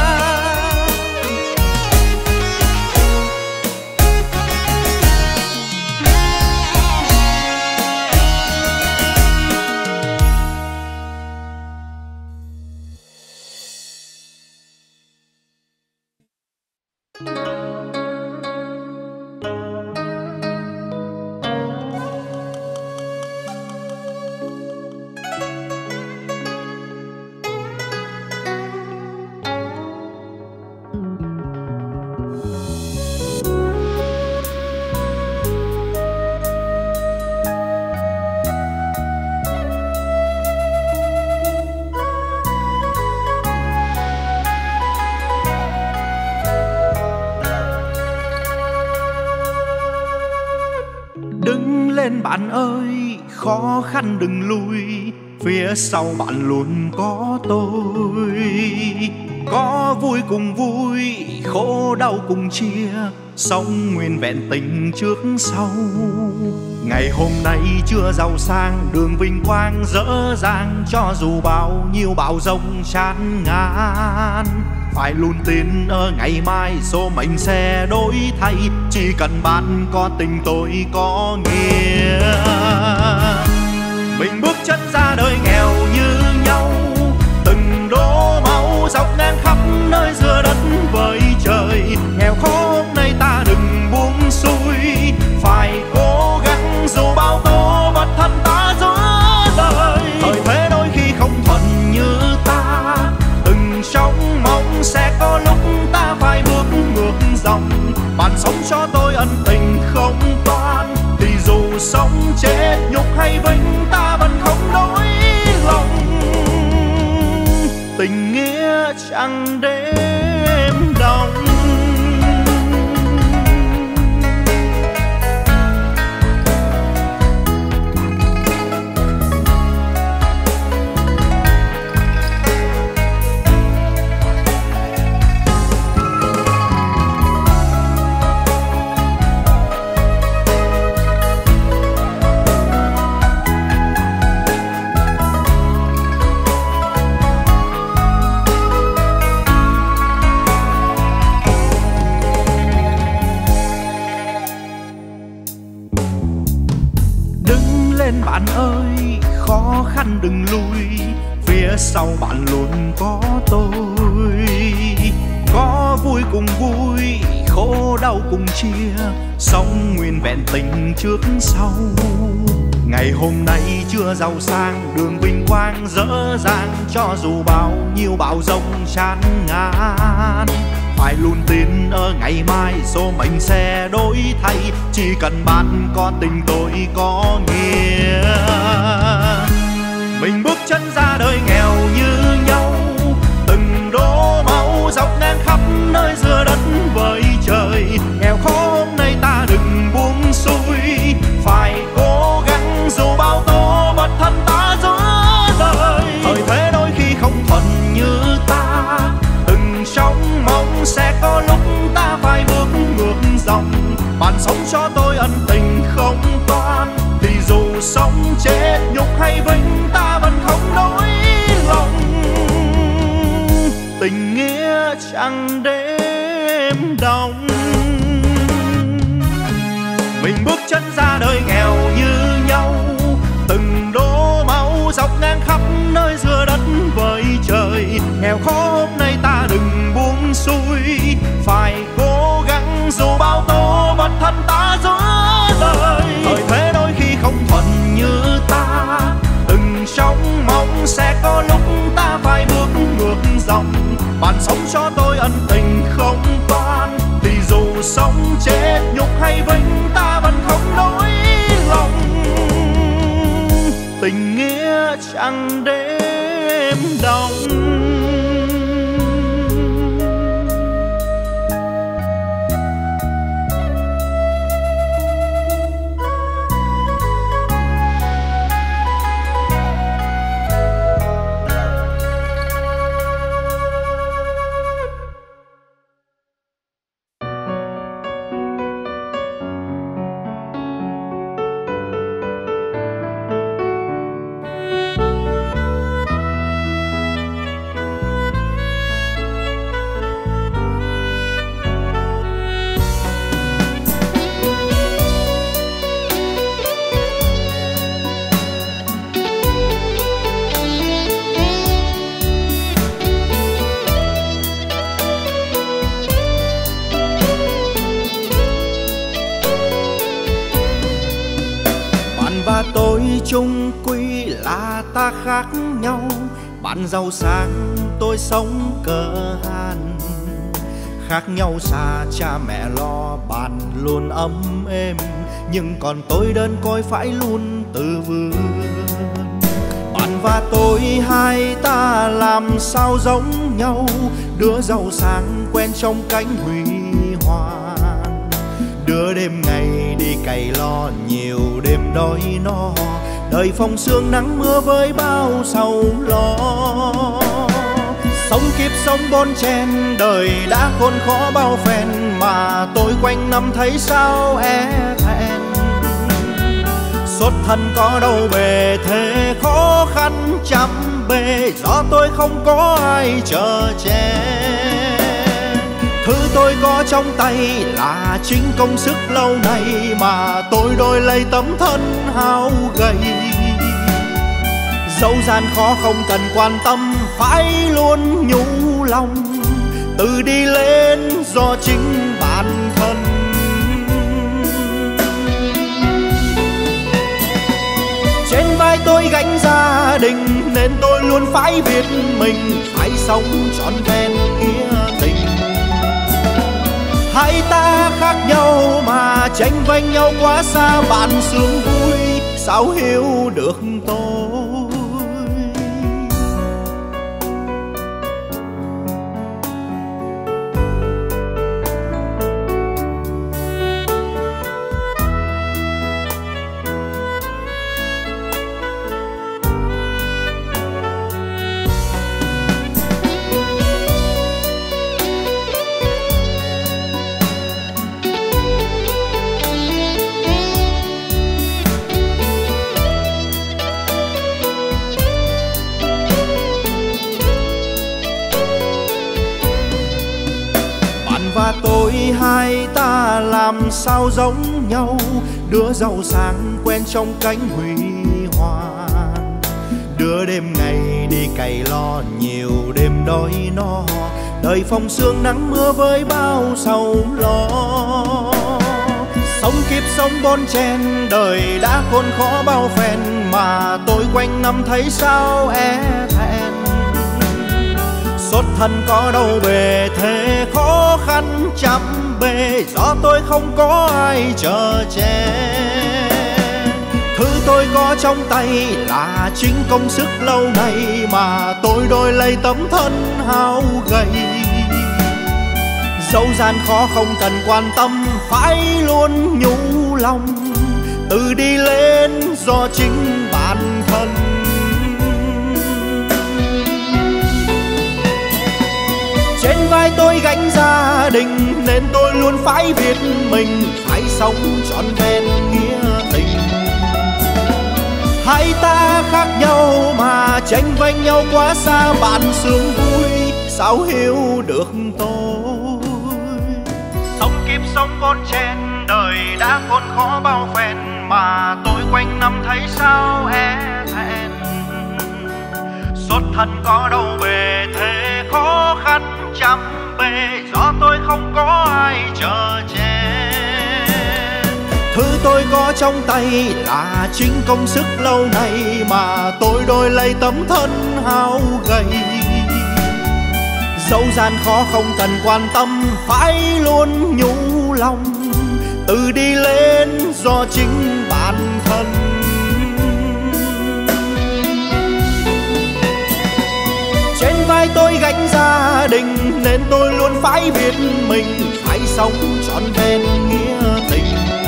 Bạn ơi khó khăn đừng lui, phía sau bạn luôn có tôi. Có vui cùng vui, khổ đau cùng chia, sống nguyên vẹn tình trước sau. Ngày hôm nay chưa giàu sang, đường vinh quang dở dang, cho dù bao nhiêu bão giông chán ngàn. Phải luôn tin ở ngày mai số mệnh sẽ đổi thay, chỉ cần bạn có tình tôi có nghĩa. Mình bước chân ra đời nghèo như nhau, từng đổ máu dọc ngang khắp nơi giữa đất với trời. Nghèo khó hôm nay ta đừng buông xuôi, phải cố gắng dù bao tố bất thân ta giữa đời. Thời thế đôi khi không thuận như ta, từng trong mong sẽ có lúc ta phải bước ngược dòng. Bạn sống cho tôi ân tình không toan, thì dù sống chết nhục hay vinh ta vẫn không đổi lòng. Tình nghĩa chẳng đêm đông. lên bạn ơi, khó khăn đừng lùi, phía sau bạn luôn có tôi. Có vui cùng vui, khổ đau cùng chia, sống nguyên vẹn tình trước sau. Ngày hôm nay chưa giàu sang, đường vinh quang dở dang, cho dù bao nhiêu bão giông chán ngàn. Phải luôn tin ở ngày mai, số mệnh sẽ đổi thay, chỉ cần bạn có tình tôi có nghĩa. Mình bước chân ra đời nghèo như nhau, từng đổ máu dọc ngang khắp nơi giữa đất với trời. Nghèo khó hôm nay ta đừng buông xuôi, phải cố gắng dù bao tố bất thân ta giữa đời. Thời thế đôi khi không thuận như ta, từng trong mong sẽ có lúc ta phải bước ngược dòng. Bạn sống cho tôi ân tình không toan, thì dù sống chết nhục hay vinh ta vẫn không đổi lòng. Tình nghĩa chẳng đêm đông, mình bước chân ra đời nghèo như nhau, từng đổ máu dọc ngang khắp nơi giữa đất với trời. Nghèo khó hôm nay ta đừng buông xuôi, phải cố gắng dù bao tố bất thân ta giữa đời. Thời thế đôi khi không thuận như ta, từng trong mong sẽ có lúc ta phải bước ngược dòng. Bạn sống cho tôi ân tình không toan, thì dù sống chết nhục hay vinh ta vẫn không đổi lòng. Tình nghĩa chẳng đêm đông. Chung quy là ta khác nhau, bạn giàu sang tôi sống cờ hàn. Khác nhau xa cha mẹ lo bạn luôn ấm êm, nhưng còn tôi đơn côi phải luôn tự vươn. Bạn và tôi hai ta làm sao giống nhau, đứa giàu sang quen trong cánh huy hoàng, đứa đêm ngày đi cày lo nhiều đêm đói no. Đời phong sương nắng mưa với bao sầu lo, sống kiếp sống bon chen đời đã khốn khó bao phen, mà tôi quanh năm thấy sao e thẹn. Xuất thân có đâu bề thế khó khăn trăm bề, do tôi không có ai chở che. Thứ tôi có trong tay là chính công sức lâu nay, mà tôi đổi lấy tấm thân hao gầy. Dẫu gian khó không cần quan tâm, phải luôn nhủ lòng, tự đi lên do chính bản thân. Trên vai tôi gánh gia đình, nên tôi luôn phải biết mình phải sống trọn vẹn nghĩa tình. Hai ta khác nhau mà tranh vênh nhau quá xa, bạn sướng vui sao hiểu được tôi. làm sao giống nhau, đứa giàu sang quen trong cánh huy hoàng, đứa đêm ngày đi cày lo nhiều đêm đói no, đời phong sương nắng mưa với bao sầu lo. Sống kiếp sống bon chen đời đã khốn khó bao phen, mà tôi quanh năm thấy sao e thẹn. Xuất thân có đâu bề thế khó khăn trăm bề, do tôi không có ai chờ che. Thứ tôi có trong tay là chính công sức lâu nay, mà tôi đổi lấy tấm thân hao gầy. Dẫu gian khó không cần quan tâm, phải luôn nhủ lòng, tự đi lên do chính bản thân. Trên vai tôi gánh gia đình, nên tôi luôn phải biết mình phải sống trọn vẹn nghĩa tình. Hai ta khác nhau mà tranh vanh nhau quá xa, bạn sướng vui sao hiểu được tôi. Sống kiếp sống bon chen đời đã khốn khó bao phen, mà tôi quanh năm thấy sao e thẹn. Xuất thân có đâu bề thế khó khăn trăm bề, do tôi không có ai chờ che. Thứ tôi có trong tay là chính công sức lâu nay, mà tôi đổi lấy tấm thân hao gầy. Dẫu gian khó không cần quan tâm, phải luôn nhủ lòng, tự đi lên do chính bản thân. Trên vai tôi gánh gia đình, nên tôi luôn phải biết mình phải sống trọn vẹn nghĩa tình.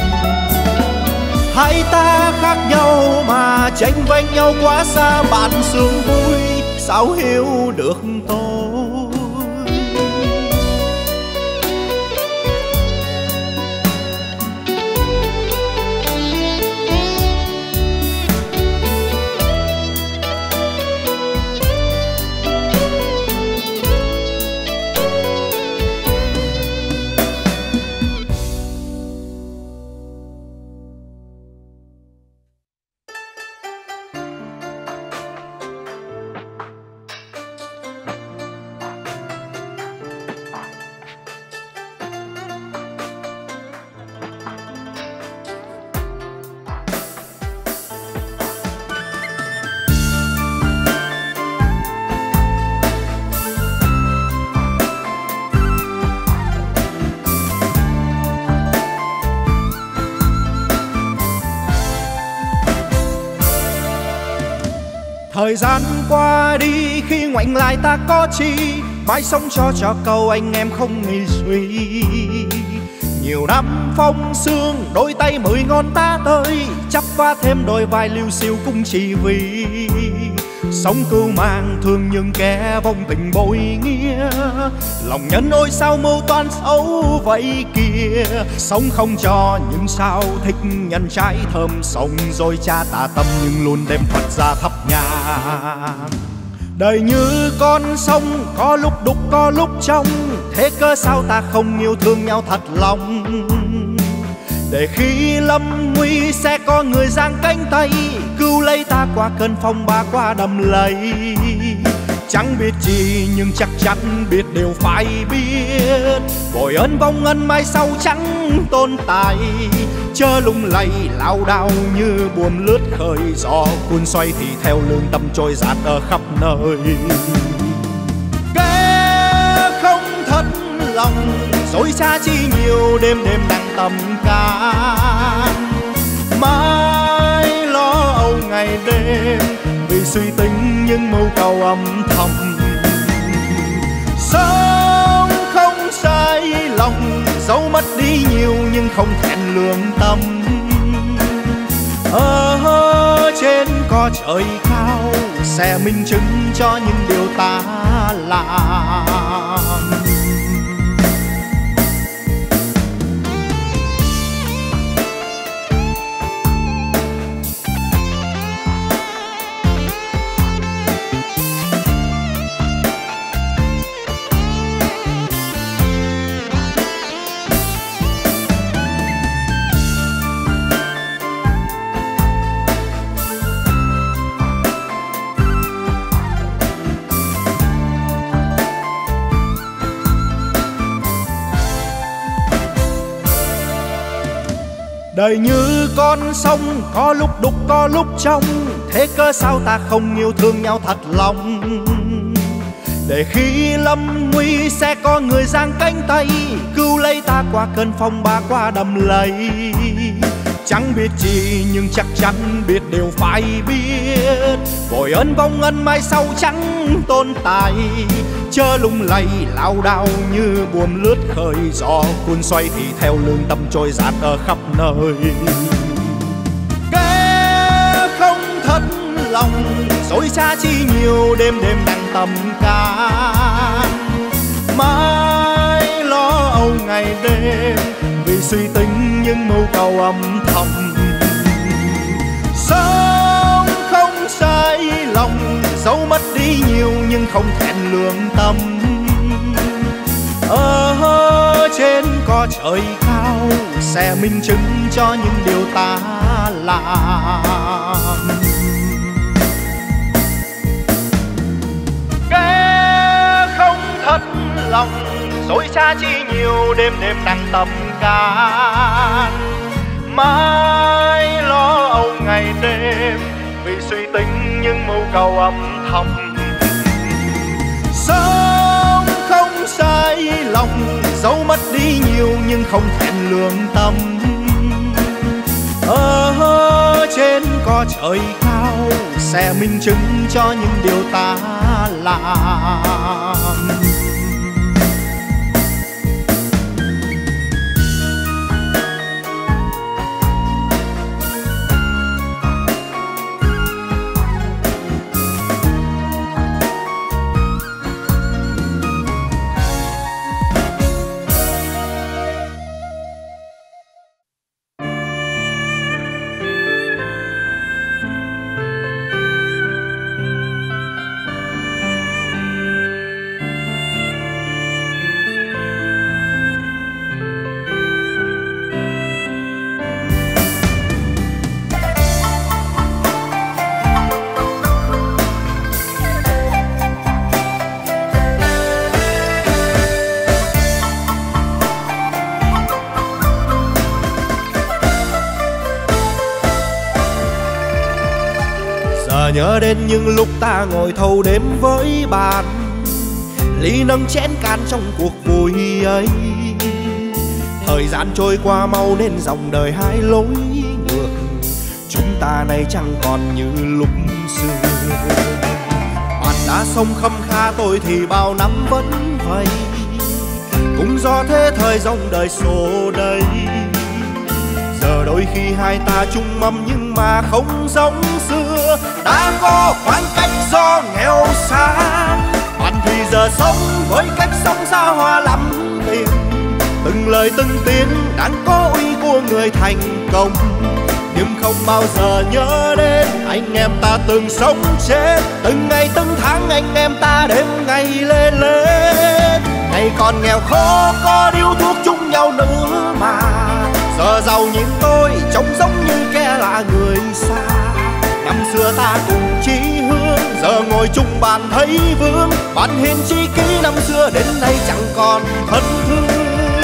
Hai ta khác nhau mà tranh vanh nhau quá xa, bạn sướng vui sao hiểu được tôi. Thời gian qua đi khi ngoảnh lại ta có chi, mãi sống cho cho câu anh em không nghi suy. Nhiều năm phong sương đôi tay mười ngón ta tới, chắp vá thêm đôi vai liêu xiêu cũng chỉ vì sống cưu mang thương những kẻ vong tình bội nghĩa. Lòng nhân ôi sao mưu toan xấu vậy kìa, sống không cho những sao thích nhân trái thơm sống, rồi cha tà tâm nhưng luôn đem Phật ra thắp nhang. Đời như con sông có lúc đục có lúc trong, thế cớ sao ta không yêu thương nhau thật lòng. Để khi lâm nguy sẽ có người giang cánh tay, cứu lấy ta qua cơn phong ba qua đầm lầy. Chẳng biết chi nhưng chắc chắn biết đều phải biết, bội ơn vong ân mai sau chẳng tồn tại. Chớ lung lay lao đao như buồm lướt khơi, gió cuốn xoay thì theo lương tâm trôi dạt ở khắp nơi. Kẻ không thật lòng dối trá chi nhiều, đêm đêm đang tầm can. Mãi lo âu ngày đêm vì suy tính những mưu cầu âm thầm. Sống không sai lòng, dẫu mất đi nhiều nhưng không thẹn lương tâm. Ở trên có trời cao sẽ minh chứng cho những điều ta làm. Đời như con sông, có lúc đục có lúc trong, thế cớ sao ta không yêu thương nhau thật lòng. Để khi lâm nguy sẽ có người giang cánh tay, cứu lấy ta qua cơn phong ba qua đầm lầy. Chẳng biết chi nhưng chắc chắn biết đều phải biết, vội ơn vong ân mai sau chẳng tồn tại. Chớ lung lay lao đao như buồm lướt khơi, gió cuốn xoay thì theo lương tâm trôi dạt ở khắp nơi. Kẻ không thật lòng dối trá chi nhiều, đêm đêm đang tầm can. Mãi lo âu ngày đêm vì suy tính những mưu cầu âm thầm. Sống không sai lòng, dẫu mất đi nhiều nhưng không thẹn lương tâm. Ở trên có trời cao sẽ minh chứng cho những điều ta làm. Kẻ không thật lòng dối trá chi nhiều, đêm đêm đang tâm can. Mãi lo âu ngày đêm vì suy tính những mưu cầu âm thầm. Sống không sai lòng, dẫu mất đi nhiều nhưng không thẹn lương tâm. Ở trên có trời cao sẽ minh chứng cho những điều ta làm. Nhớ đến những lúc ta ngồi thâu đêm với bạn, ly nâng chén can trong cuộc vui ấy. Thời gian trôi qua mau nên dòng đời hai lối ngược, chúng ta nay chẳng còn như lúc xưa. Bạn đã sống khâm kha, tôi thì bao năm vẫn vậy, cũng do thế thời dòng đời xô đầy. Giờ đôi khi hai ta chung mâm nhưng mà không giống xưa, đã có khoảng cách do nghèo xa. Bạn thì giờ sống với cách sống xa hoa lắm tiền, từng lời từng tiếng đáng có uy của người thành công. Nhưng không bao giờ nhớ đến anh em ta từng sống chết, từng ngày từng tháng anh em ta đêm ngày lên lên. Ngày còn nghèo khó có điếu thuốc chung nhau nữa mà, giờ giàu nhìn tôi trông giống như kẻ lạ người xa. Năm xưa ta cùng chí hướng, giờ ngồi chung bàn thấy vương. Bạn hiền chi ký năm xưa đến nay chẳng còn thân thương.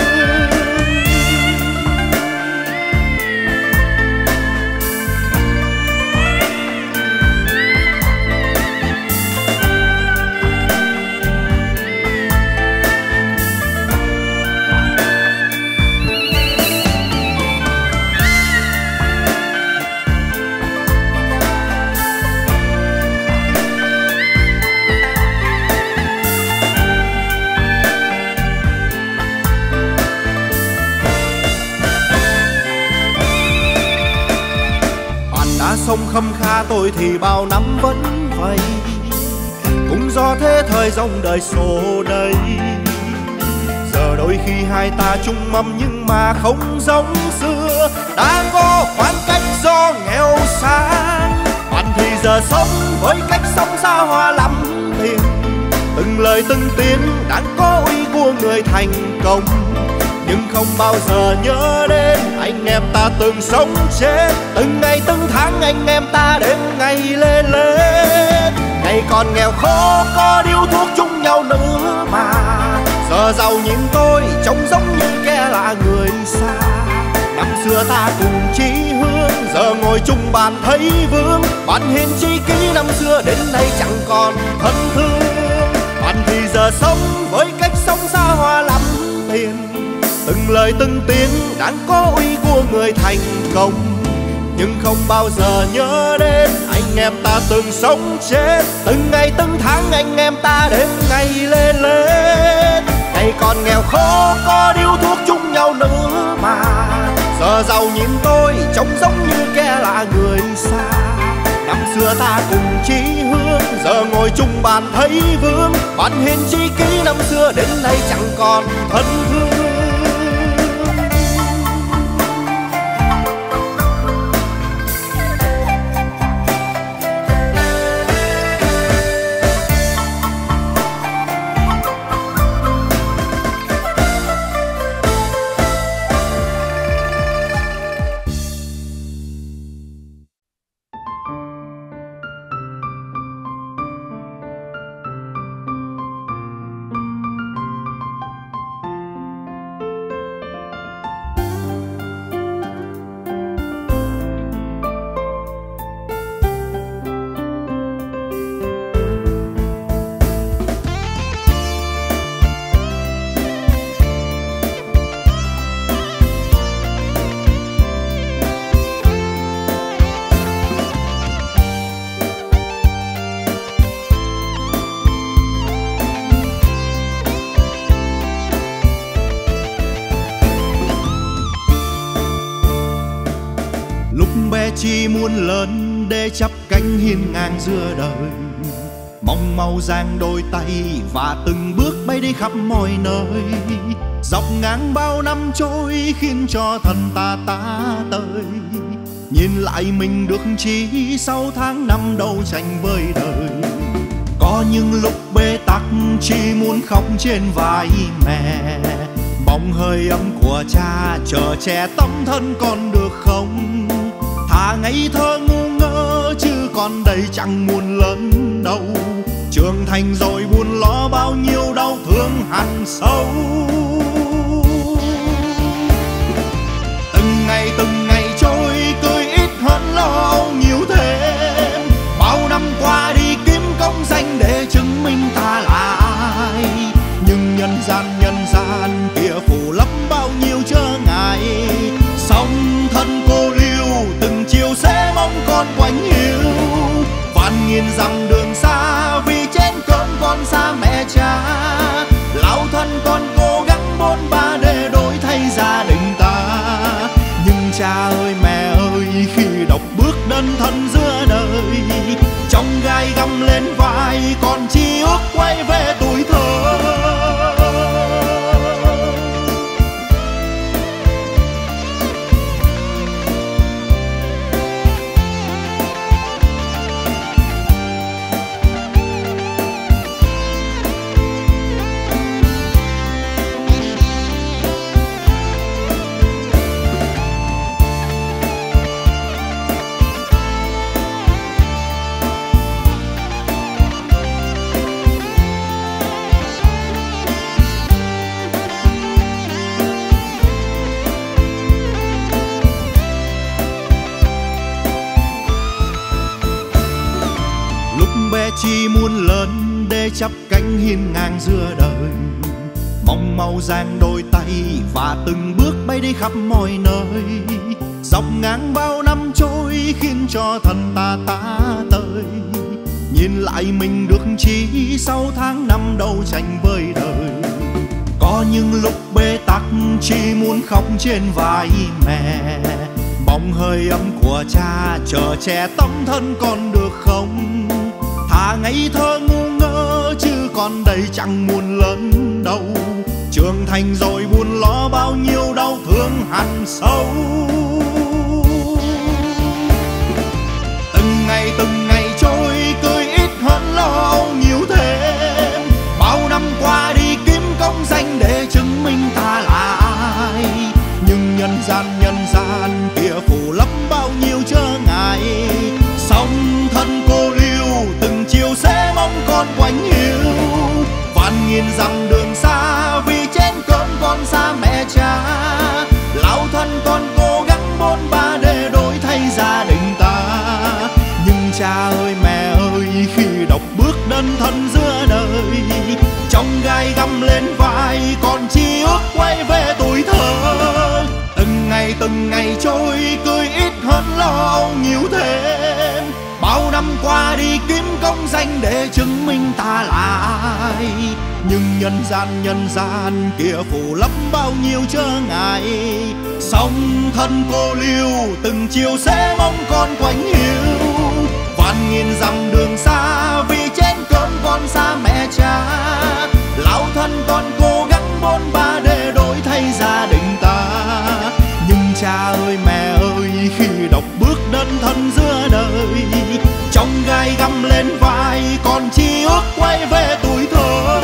Sống khâm kha, tôi thì bao năm vẫn vậy, cũng do thế thời dòng đời xô đầy. Giờ đôi khi hai ta chung mâm nhưng mà không giống xưa, đã có khoảng cách do nghèo xa. Bạn thì giờ sống với cách sống xa hoa lắm tiền, từng lời từng tiếng đáng có uy của người thành công. Nhưng không bao giờ nhớ đến anh em ta từng sống chết, từng ngày từng tháng anh em ta đêm ngày lên lên. Ngày còn nghèo khó có điếu thuốc chung nhau nữa mà, giờ giàu nhìn tôi trông giống như kẻ lạ người xa. Năm xưa ta cùng chí hướng, giờ ngồi chung bàn thấy vướng. Bạn hiền tri kỷ năm xưa đến nay chẳng còn thân thương. Bạn thì giờ sống với cách sống xa hoa lắm tiền. Từng lời từng tiếng đáng có uy của người thành công, nhưng không bao giờ nhớ đến anh em ta từng sống chết. Từng ngày từng tháng anh em ta đêm ngày lên lên. Ngày còn nghèo khó có điếu thuốc chung nhau nữa mà, giờ giàu nhìn tôi trông giống như kẻ lạ người xa. Năm xưa ta cùng chí hướng, giờ ngồi chung bàn thấy vướng. Bạn hiền tri kỷ năm xưa đến nay chẳng còn thân thương. Chỉ muốn lớn để chắp cánh hiên ngang giữa đời, mong mau giang đôi tay và từng bước bay đi khắp mọi nơi. Dọc ngang bao năm trôi khiến cho thân ta tá tơi, nhìn lại mình được chi sau tháng năm đấu tranh với đời. Có những lúc bế tắc chỉ muốn khóc trên vai mẹ, mong hơi ấm của cha chờ che tấm thân con được không. Thà ngây thơ ngu ngơ chứ còn đây chẳng muốn lớn đâu, trưởng thành rồi buồn lo bao nhiêu đau thương hằn sâu. Từng ngày từng ngày trôi cười ít hơn lo nhiều thêm. Bao năm qua đi kiếm công danh để chứng minh ta là ai, nhưng nhân gian nhân gian kia phủ lấp bao nhiêu chớ ngại. Song thân cô liêu từng chiều sẽ mong con quạnh hiu, vạn nghìn dặm đường xa vì chén cơm con xa mẹ cha. Lão thân con cố gắng bôn ba để đổi thay gia đình ta, nhưng cha ơi mẹ ơi khi đọc bước đơn thân giữa đời, trong gai găm lên vai còn chỉ ước quay về tuổi thơ. Chỉ muốn lớn để chắp cánh hiên ngang giữa đời, mong mau giang đôi tay và từng bước bay đi khắp mọi nơi. Dọc ngang bao năm trôi khiến cho thân ta tá tơi, nhìn lại mình được chi sau tháng năm đấu tranh với đời. Có những lúc bế tắc chỉ muốn khóc trên vai mẹ, mong hơi ấm của cha chờ che tấm thân con được không. Thà ngây thơ ngu ngơ chứ còn đây chẳng muốn lớn đâu, trưởng thành rồi buồn lo bao nhiêu đau thương hằn sâu. Từng ngày từng ngày trôi cười ít hơn lo nhiều thêm. Bao năm qua đi kiếm công danh để chứng minh ta là ai, nhưng nhân gian nhân gian kia phủ lấp bao nhiêu chớ ngại. Song thân cô liêu từng chiều sẽ mong con quạnh hiu, vạn nghìn dặm đường xa vì chén cơm con xa mẹ cha. Lão thân con cô cha ơi mẹ ơi, khi đọc bước đơn thân giữa đời, trong gai găm lên vai còn chi ước quay về tuổi thơ. Từng ngày từng ngày trôi cười ít hơn lo nhiều thêm, bao năm qua đi kiếm công danh để chứng minh ta là ai. Nhưng nhân gian nhân gian kia phủ lấp bao nhiêu chớ ngại, song thân cô liêu từng chiều sẽ mong con quạnh hiu. Vạn nghìn dặm đường xa vì trên cơm con xa mẹ cha, lão thân con cố gắng bôn ba để đổi thay gia đình ta. Nhưng cha ơi mẹ ơi, khi đọc bước đơn thân giữa đời, trong gai găm lên vai còn chi ước quay về tuổi thơ.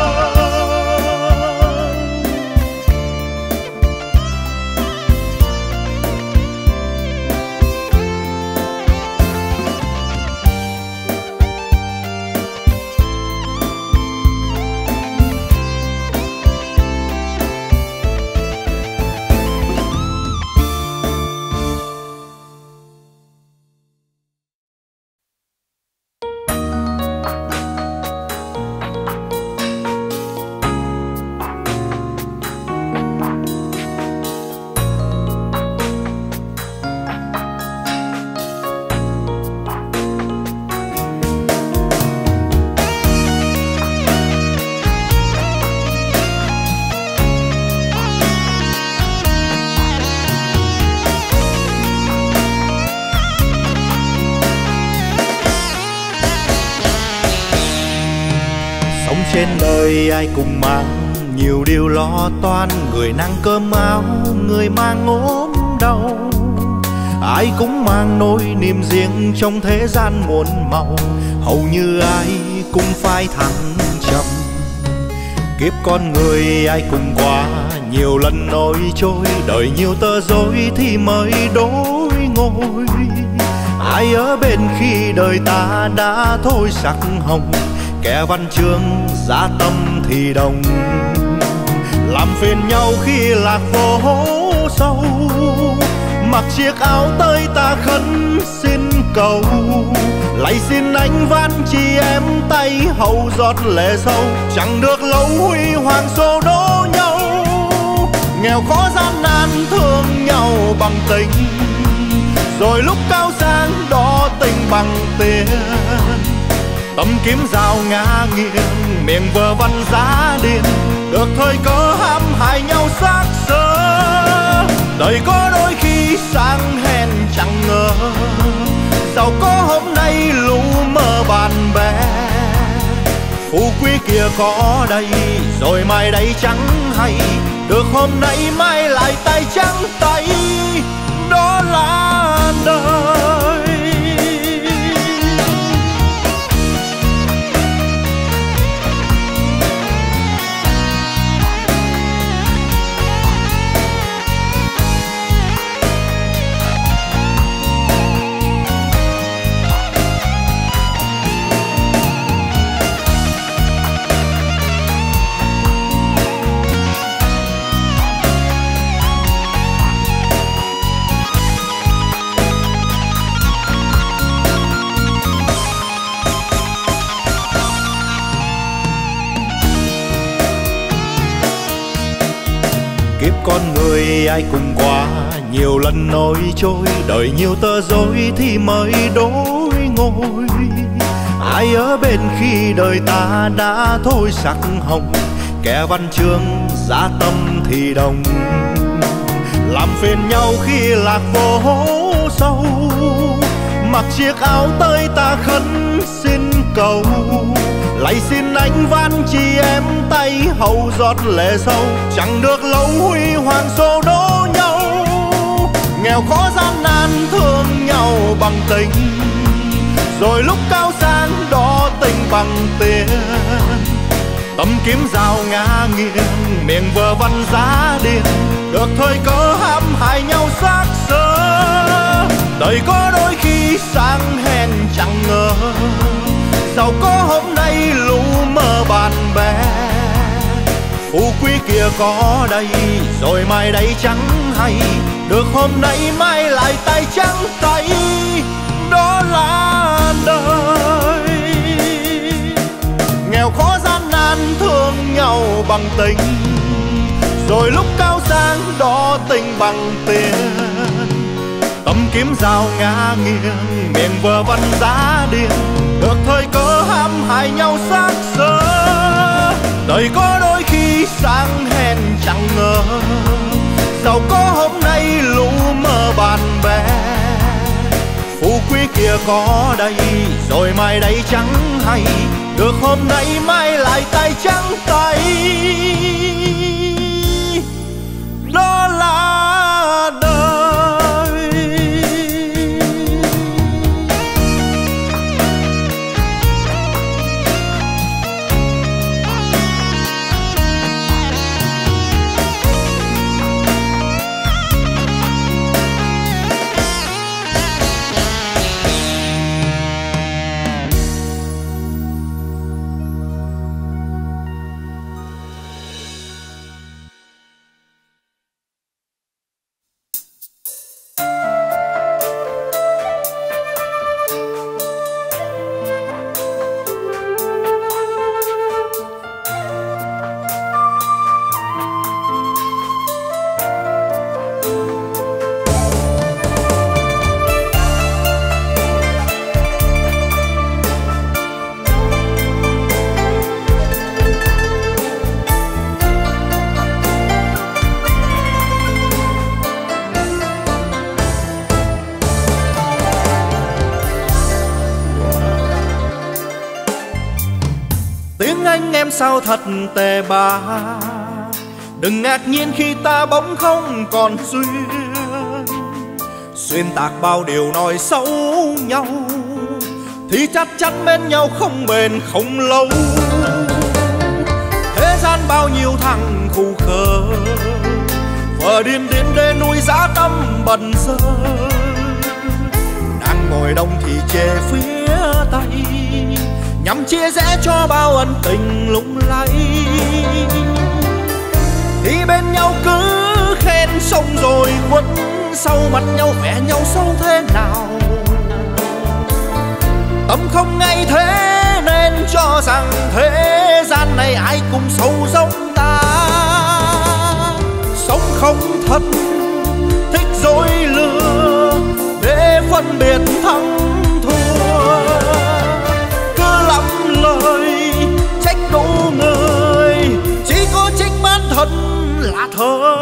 Trên đời ai cũng mang nhiều điều lo toan, người nang cơm áo, người mang ốm đau. Ai cũng mang nỗi niềm riêng trong thế gian muôn màu, hầu như ai cũng phải thăng trầm. Kiếp con người ai cũng qua nhiều lần nổi trôi, đời nhiều tơ rối thì mới đôi ngôi. Ai ở bên khi đời ta đã thôi sắc hồng, kẻ văn chương giá tâm thì đồng. Làm phiền nhau khi lạc vô sâu, mặc chiếc áo tơi ta khấn xin cầu. Lạy xin anh van chị em tay hậu giọt lệ sâu, chẳng được lâu huy hoàng xô đố nhau. Nghèo khó gian nan thương nhau bằng tình, rồi lúc cao sang đỏ tình bằng tiền. Tấm kiếm dao ngã nghiêng, miệng vờ văn giá điên, được thời cơ hãm hại nhau xác xơ. Đời có đôi khi sang hèn chẳng ngờ, giàu có hôm nay lũ mơ bạn bè. Phú quý kia có đây, rồi mai đây chẳng hay, được hôm nay mai lại tay trắng tay. Đó là đời. Kiếp con người ai cùng qua nhiều lần nổi trôi, đời nhiều tơ rối thì mới đôi ngôi. Ai ở bên khi đời ta đã thôi sắc hồng, kẻ văn chương giá tâm thì đồng. Làm phiền nhau khi lạc vô sâu, mặc chiếc áo tơi ta khấn xin cầu. Lạy xin anh van chị em tay hậu giọt lệ sâu, chẳng được lâu huy hoàng xô đố nhau. Nghèo khó gian nan thương nhau bằng tình, rồi lúc cao sang đỏ tình bằng tiền. Tấm kiếm dao ngã nghiêng, miệng vờ văn giá điên, được thời cơ hãm hại nhau xác xơ. Đời có đôi khi sang hèn chẳng ngờ, giàu có hôm nay lũ mơ bạn bè. Phú quý kia có đây, rồi mai đây chẳng hay, được hôm nay mai lại tay trắng tay. Đó là yêu bằng tình, rồi lúc cao sang đỏ tình bằng tiền. Tấm kiếm dao ngã nghiêng, miệng vờ văn giá điên, được thời cơ hãm hại nhau xác xơ. Đời có đôi khi sáng hẹn chẳng ngờ, giàu có hôm nay lũ mơ bạn bè. Phú quý kia có đây, rồi mai đây chẳng hay, được hôm nay mai lại tay trắng tay. Đó là đời. Anh em sao thật tệ bạc, đừng ngạc nhiên khi ta bỗng không còn duyên. Xuyên tạc bao điều nói xấu nhau, thì chắc chắn bên nhau không bền không lâu. Thế gian bao nhiêu thằng khù khờ, vờ điên điên để nuôi dã tâm bần dơ. Đang ngồi đông thì chê phía Tây, nhằm chia rẽ cho bao ân tình lung lay. Thì bên nhau cứ khen xong rồi khuất, sau mặt nhau vẽ nhau sâu thế nào. Tâm không ngay thế nên cho rằng thế gian này ai cũng sâu giống ta. Sống không thật, thích dối lừa để phân biệt thắng thua. Cứ lắm lời trách đủ người, chỉ có chính bản thân là thơ.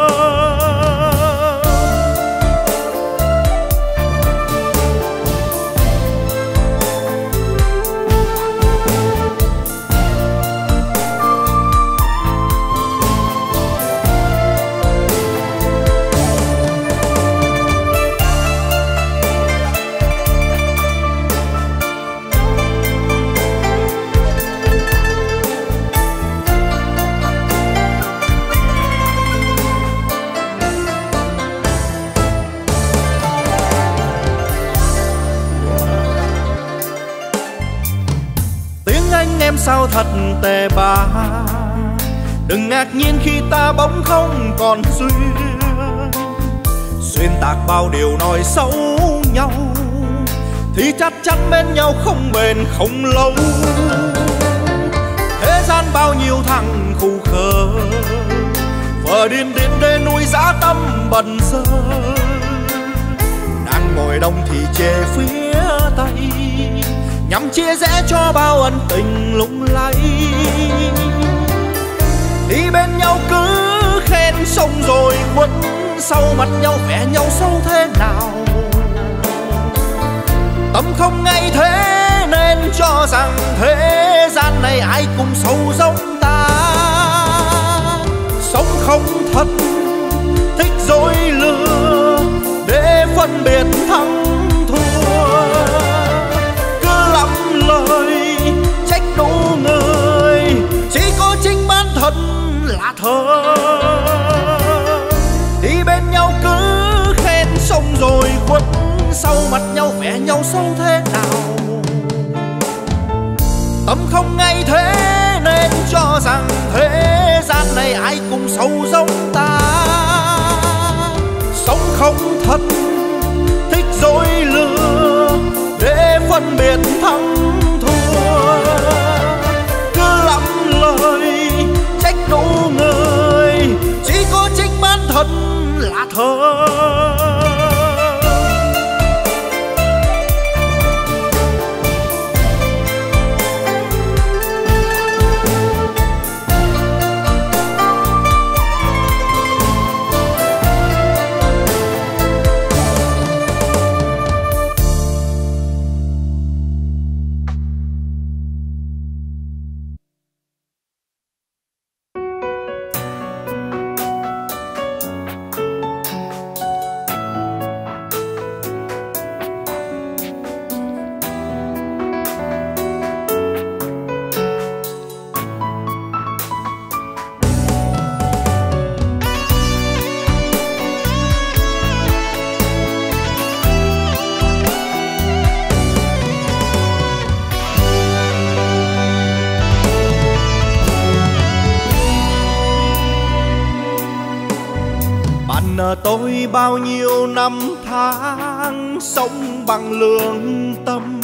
Em sao thật tệ bạc, đừng ngạc nhiên khi ta bỗng không còn duyên. Xuyên tạc bao điều nói xấu nhau, thì chắc chắn bên nhau không bền không lâu. Thế gian bao nhiêu thằng khù khờ, vờ điên điên để nuôi dã tâm bần dơ. Đang ngồi đông thì chê phía Tây, nhằm chia rẽ cho bao ân tình lung lay. Thì bên nhau cứ khen xong rồi khuất, sau mặt nhau vẽ nhau sâu thế nào. Tâm không ngay thế nên cho rằng thế gian này ai cũng sâu giống ta. Sống không thật, thích dối lừa để phân biệt thắng thua. Lời trách đủ người, chỉ có chính bản thân là thơ. Đi bên nhau cứ khen xong rồi khuất, sau mặt nhau vẽ nhau sâu thế nào. Tâm không ngay thế nên cho rằng thế gian này ai cũng sâu giống ta. Sống không thật, thích dối lừa để phân biệt thắng thua. Cứ lắm lời trách đủ hơn. Tôi bao nhiêu năm tháng sống bằng lương tâm,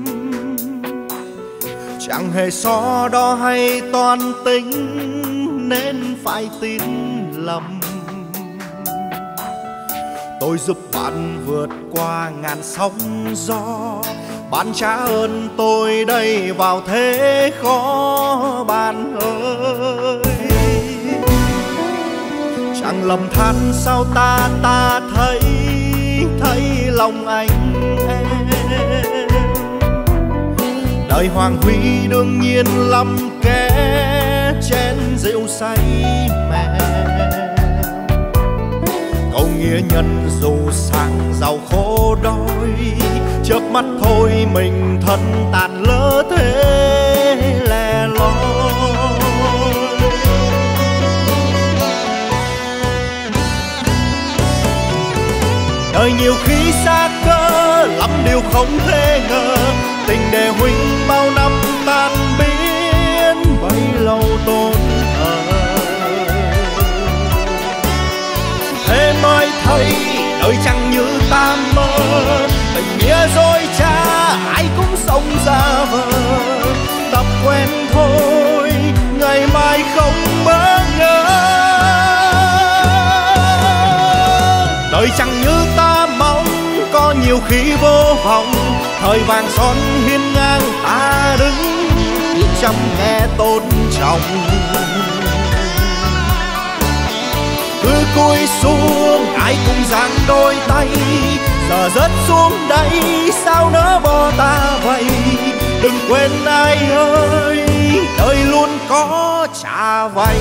chẳng hề so đo hay toan tính nên phải tin lầm. Tôi giúp bạn vượt qua ngàn sóng gió, bạn trả ơn tôi đây vào thế khó bạn ơi. Chẳng lầm than sao ta ta thấy thấy lòng anh em. Đời hoàng huy đương nhiên lắm kẻ chén rượu say mèo. Câu nghĩa nhân dù sang giàu khổ đói, chớp mắt thôi mình thân tàn lỡ thế lẻ loi. Đời nhiều khi xa cơ lắm điều không thể ngờ, tình đề huynh bao năm tan biến bấy lâu tôn thờ. Thế mới thấy đời chẳng như ta mơ, tình nghĩa dối trá ai cũng sống ra vờ. Tập quen thôi ngày mai không bỡ ngỡ, đời chẳng như ta mong có nhiều khi vô vọng. Thời vàng son hiên ngang ta đứng chăm nghe tôn trọng. Cứ cúi xuống ai cũng giang đôi tay, giờ rớt xuống đây sao nỡ bỏ ta vậy. Đừng quên ai ơi, đời luôn có trả vay.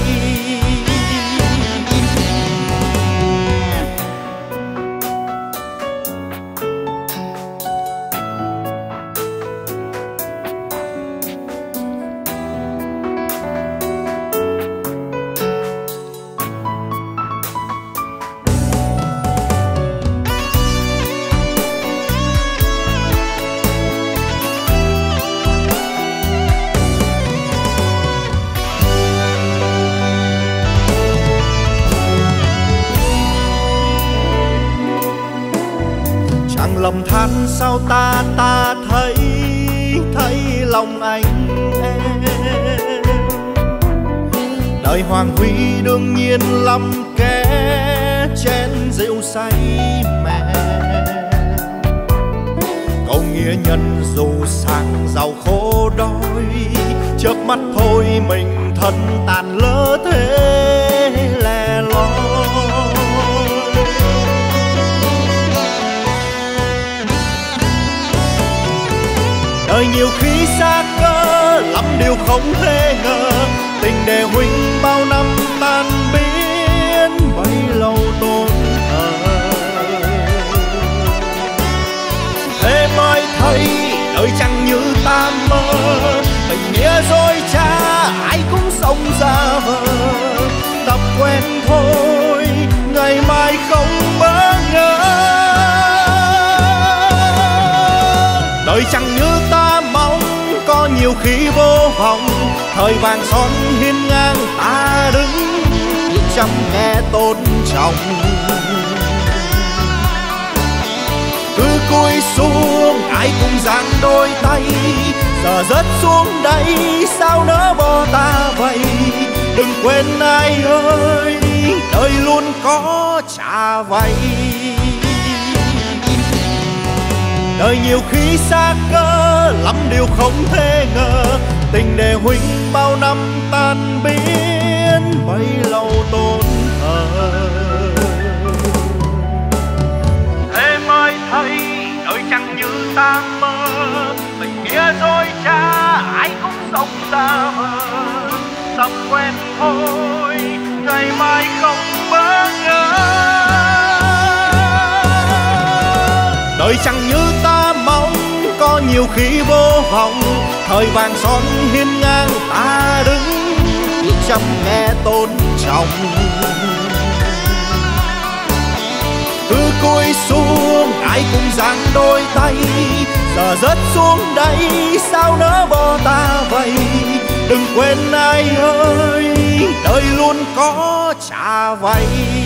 Lầm than sao ta ta thấy thấy lòng anh em. Đời hoàng huy đương nhiên lắm kẻ chén rượu say mèo. Câu nghĩa nhân dù sang giàu khổ đói, chớp mắt thôi mình thân tàn lỡ thế lẻ loi. Đời nhiều khi xa cơ lắm điều không thể ngờ, tình đề huynh bao năm tan biến bấy lâu tôn thờ. Thế mới thấy đời chẳng như ta mơ, tình nghĩa dối trá ai cũng sống ra vờ. Tập quen thôi ngày mai không bỡ ngỡ, đời chẳng như ta mong có nhiều khi vô vọng. Thời vàng son hiên ngang ta đứng chăm nghe tôn trọng. Cứ cúi xuống ai cũng giang đôi tay, giờ rớt xuống đây sao nỡ bỏ ta vậy. Đừng quên ai ơi, đời luôn có trả vay. Đời nhiều khi xa cơ lắm điều không thể ngờ, tình đệ huynh bao năm tan biến bấy lâu tôn thờ. Thế mới thấy đời chẳng như ta mơ, tình nghĩa dối trá ai cũng sống ta mơ. Dòng quen thôi ngày mai không bỡ ngỡ. Đời chẳng như ta mong, có nhiều khi vô vọng. Thời vàng son hiên ngang ta đứng chăm nghe tôn trọng. Cứ cúi xuống ai cũng giang đôi tay, giờ rớt xuống đây sao nỡ bỏ ta vậy. Đừng quên ai ơi, đời luôn có trả vay.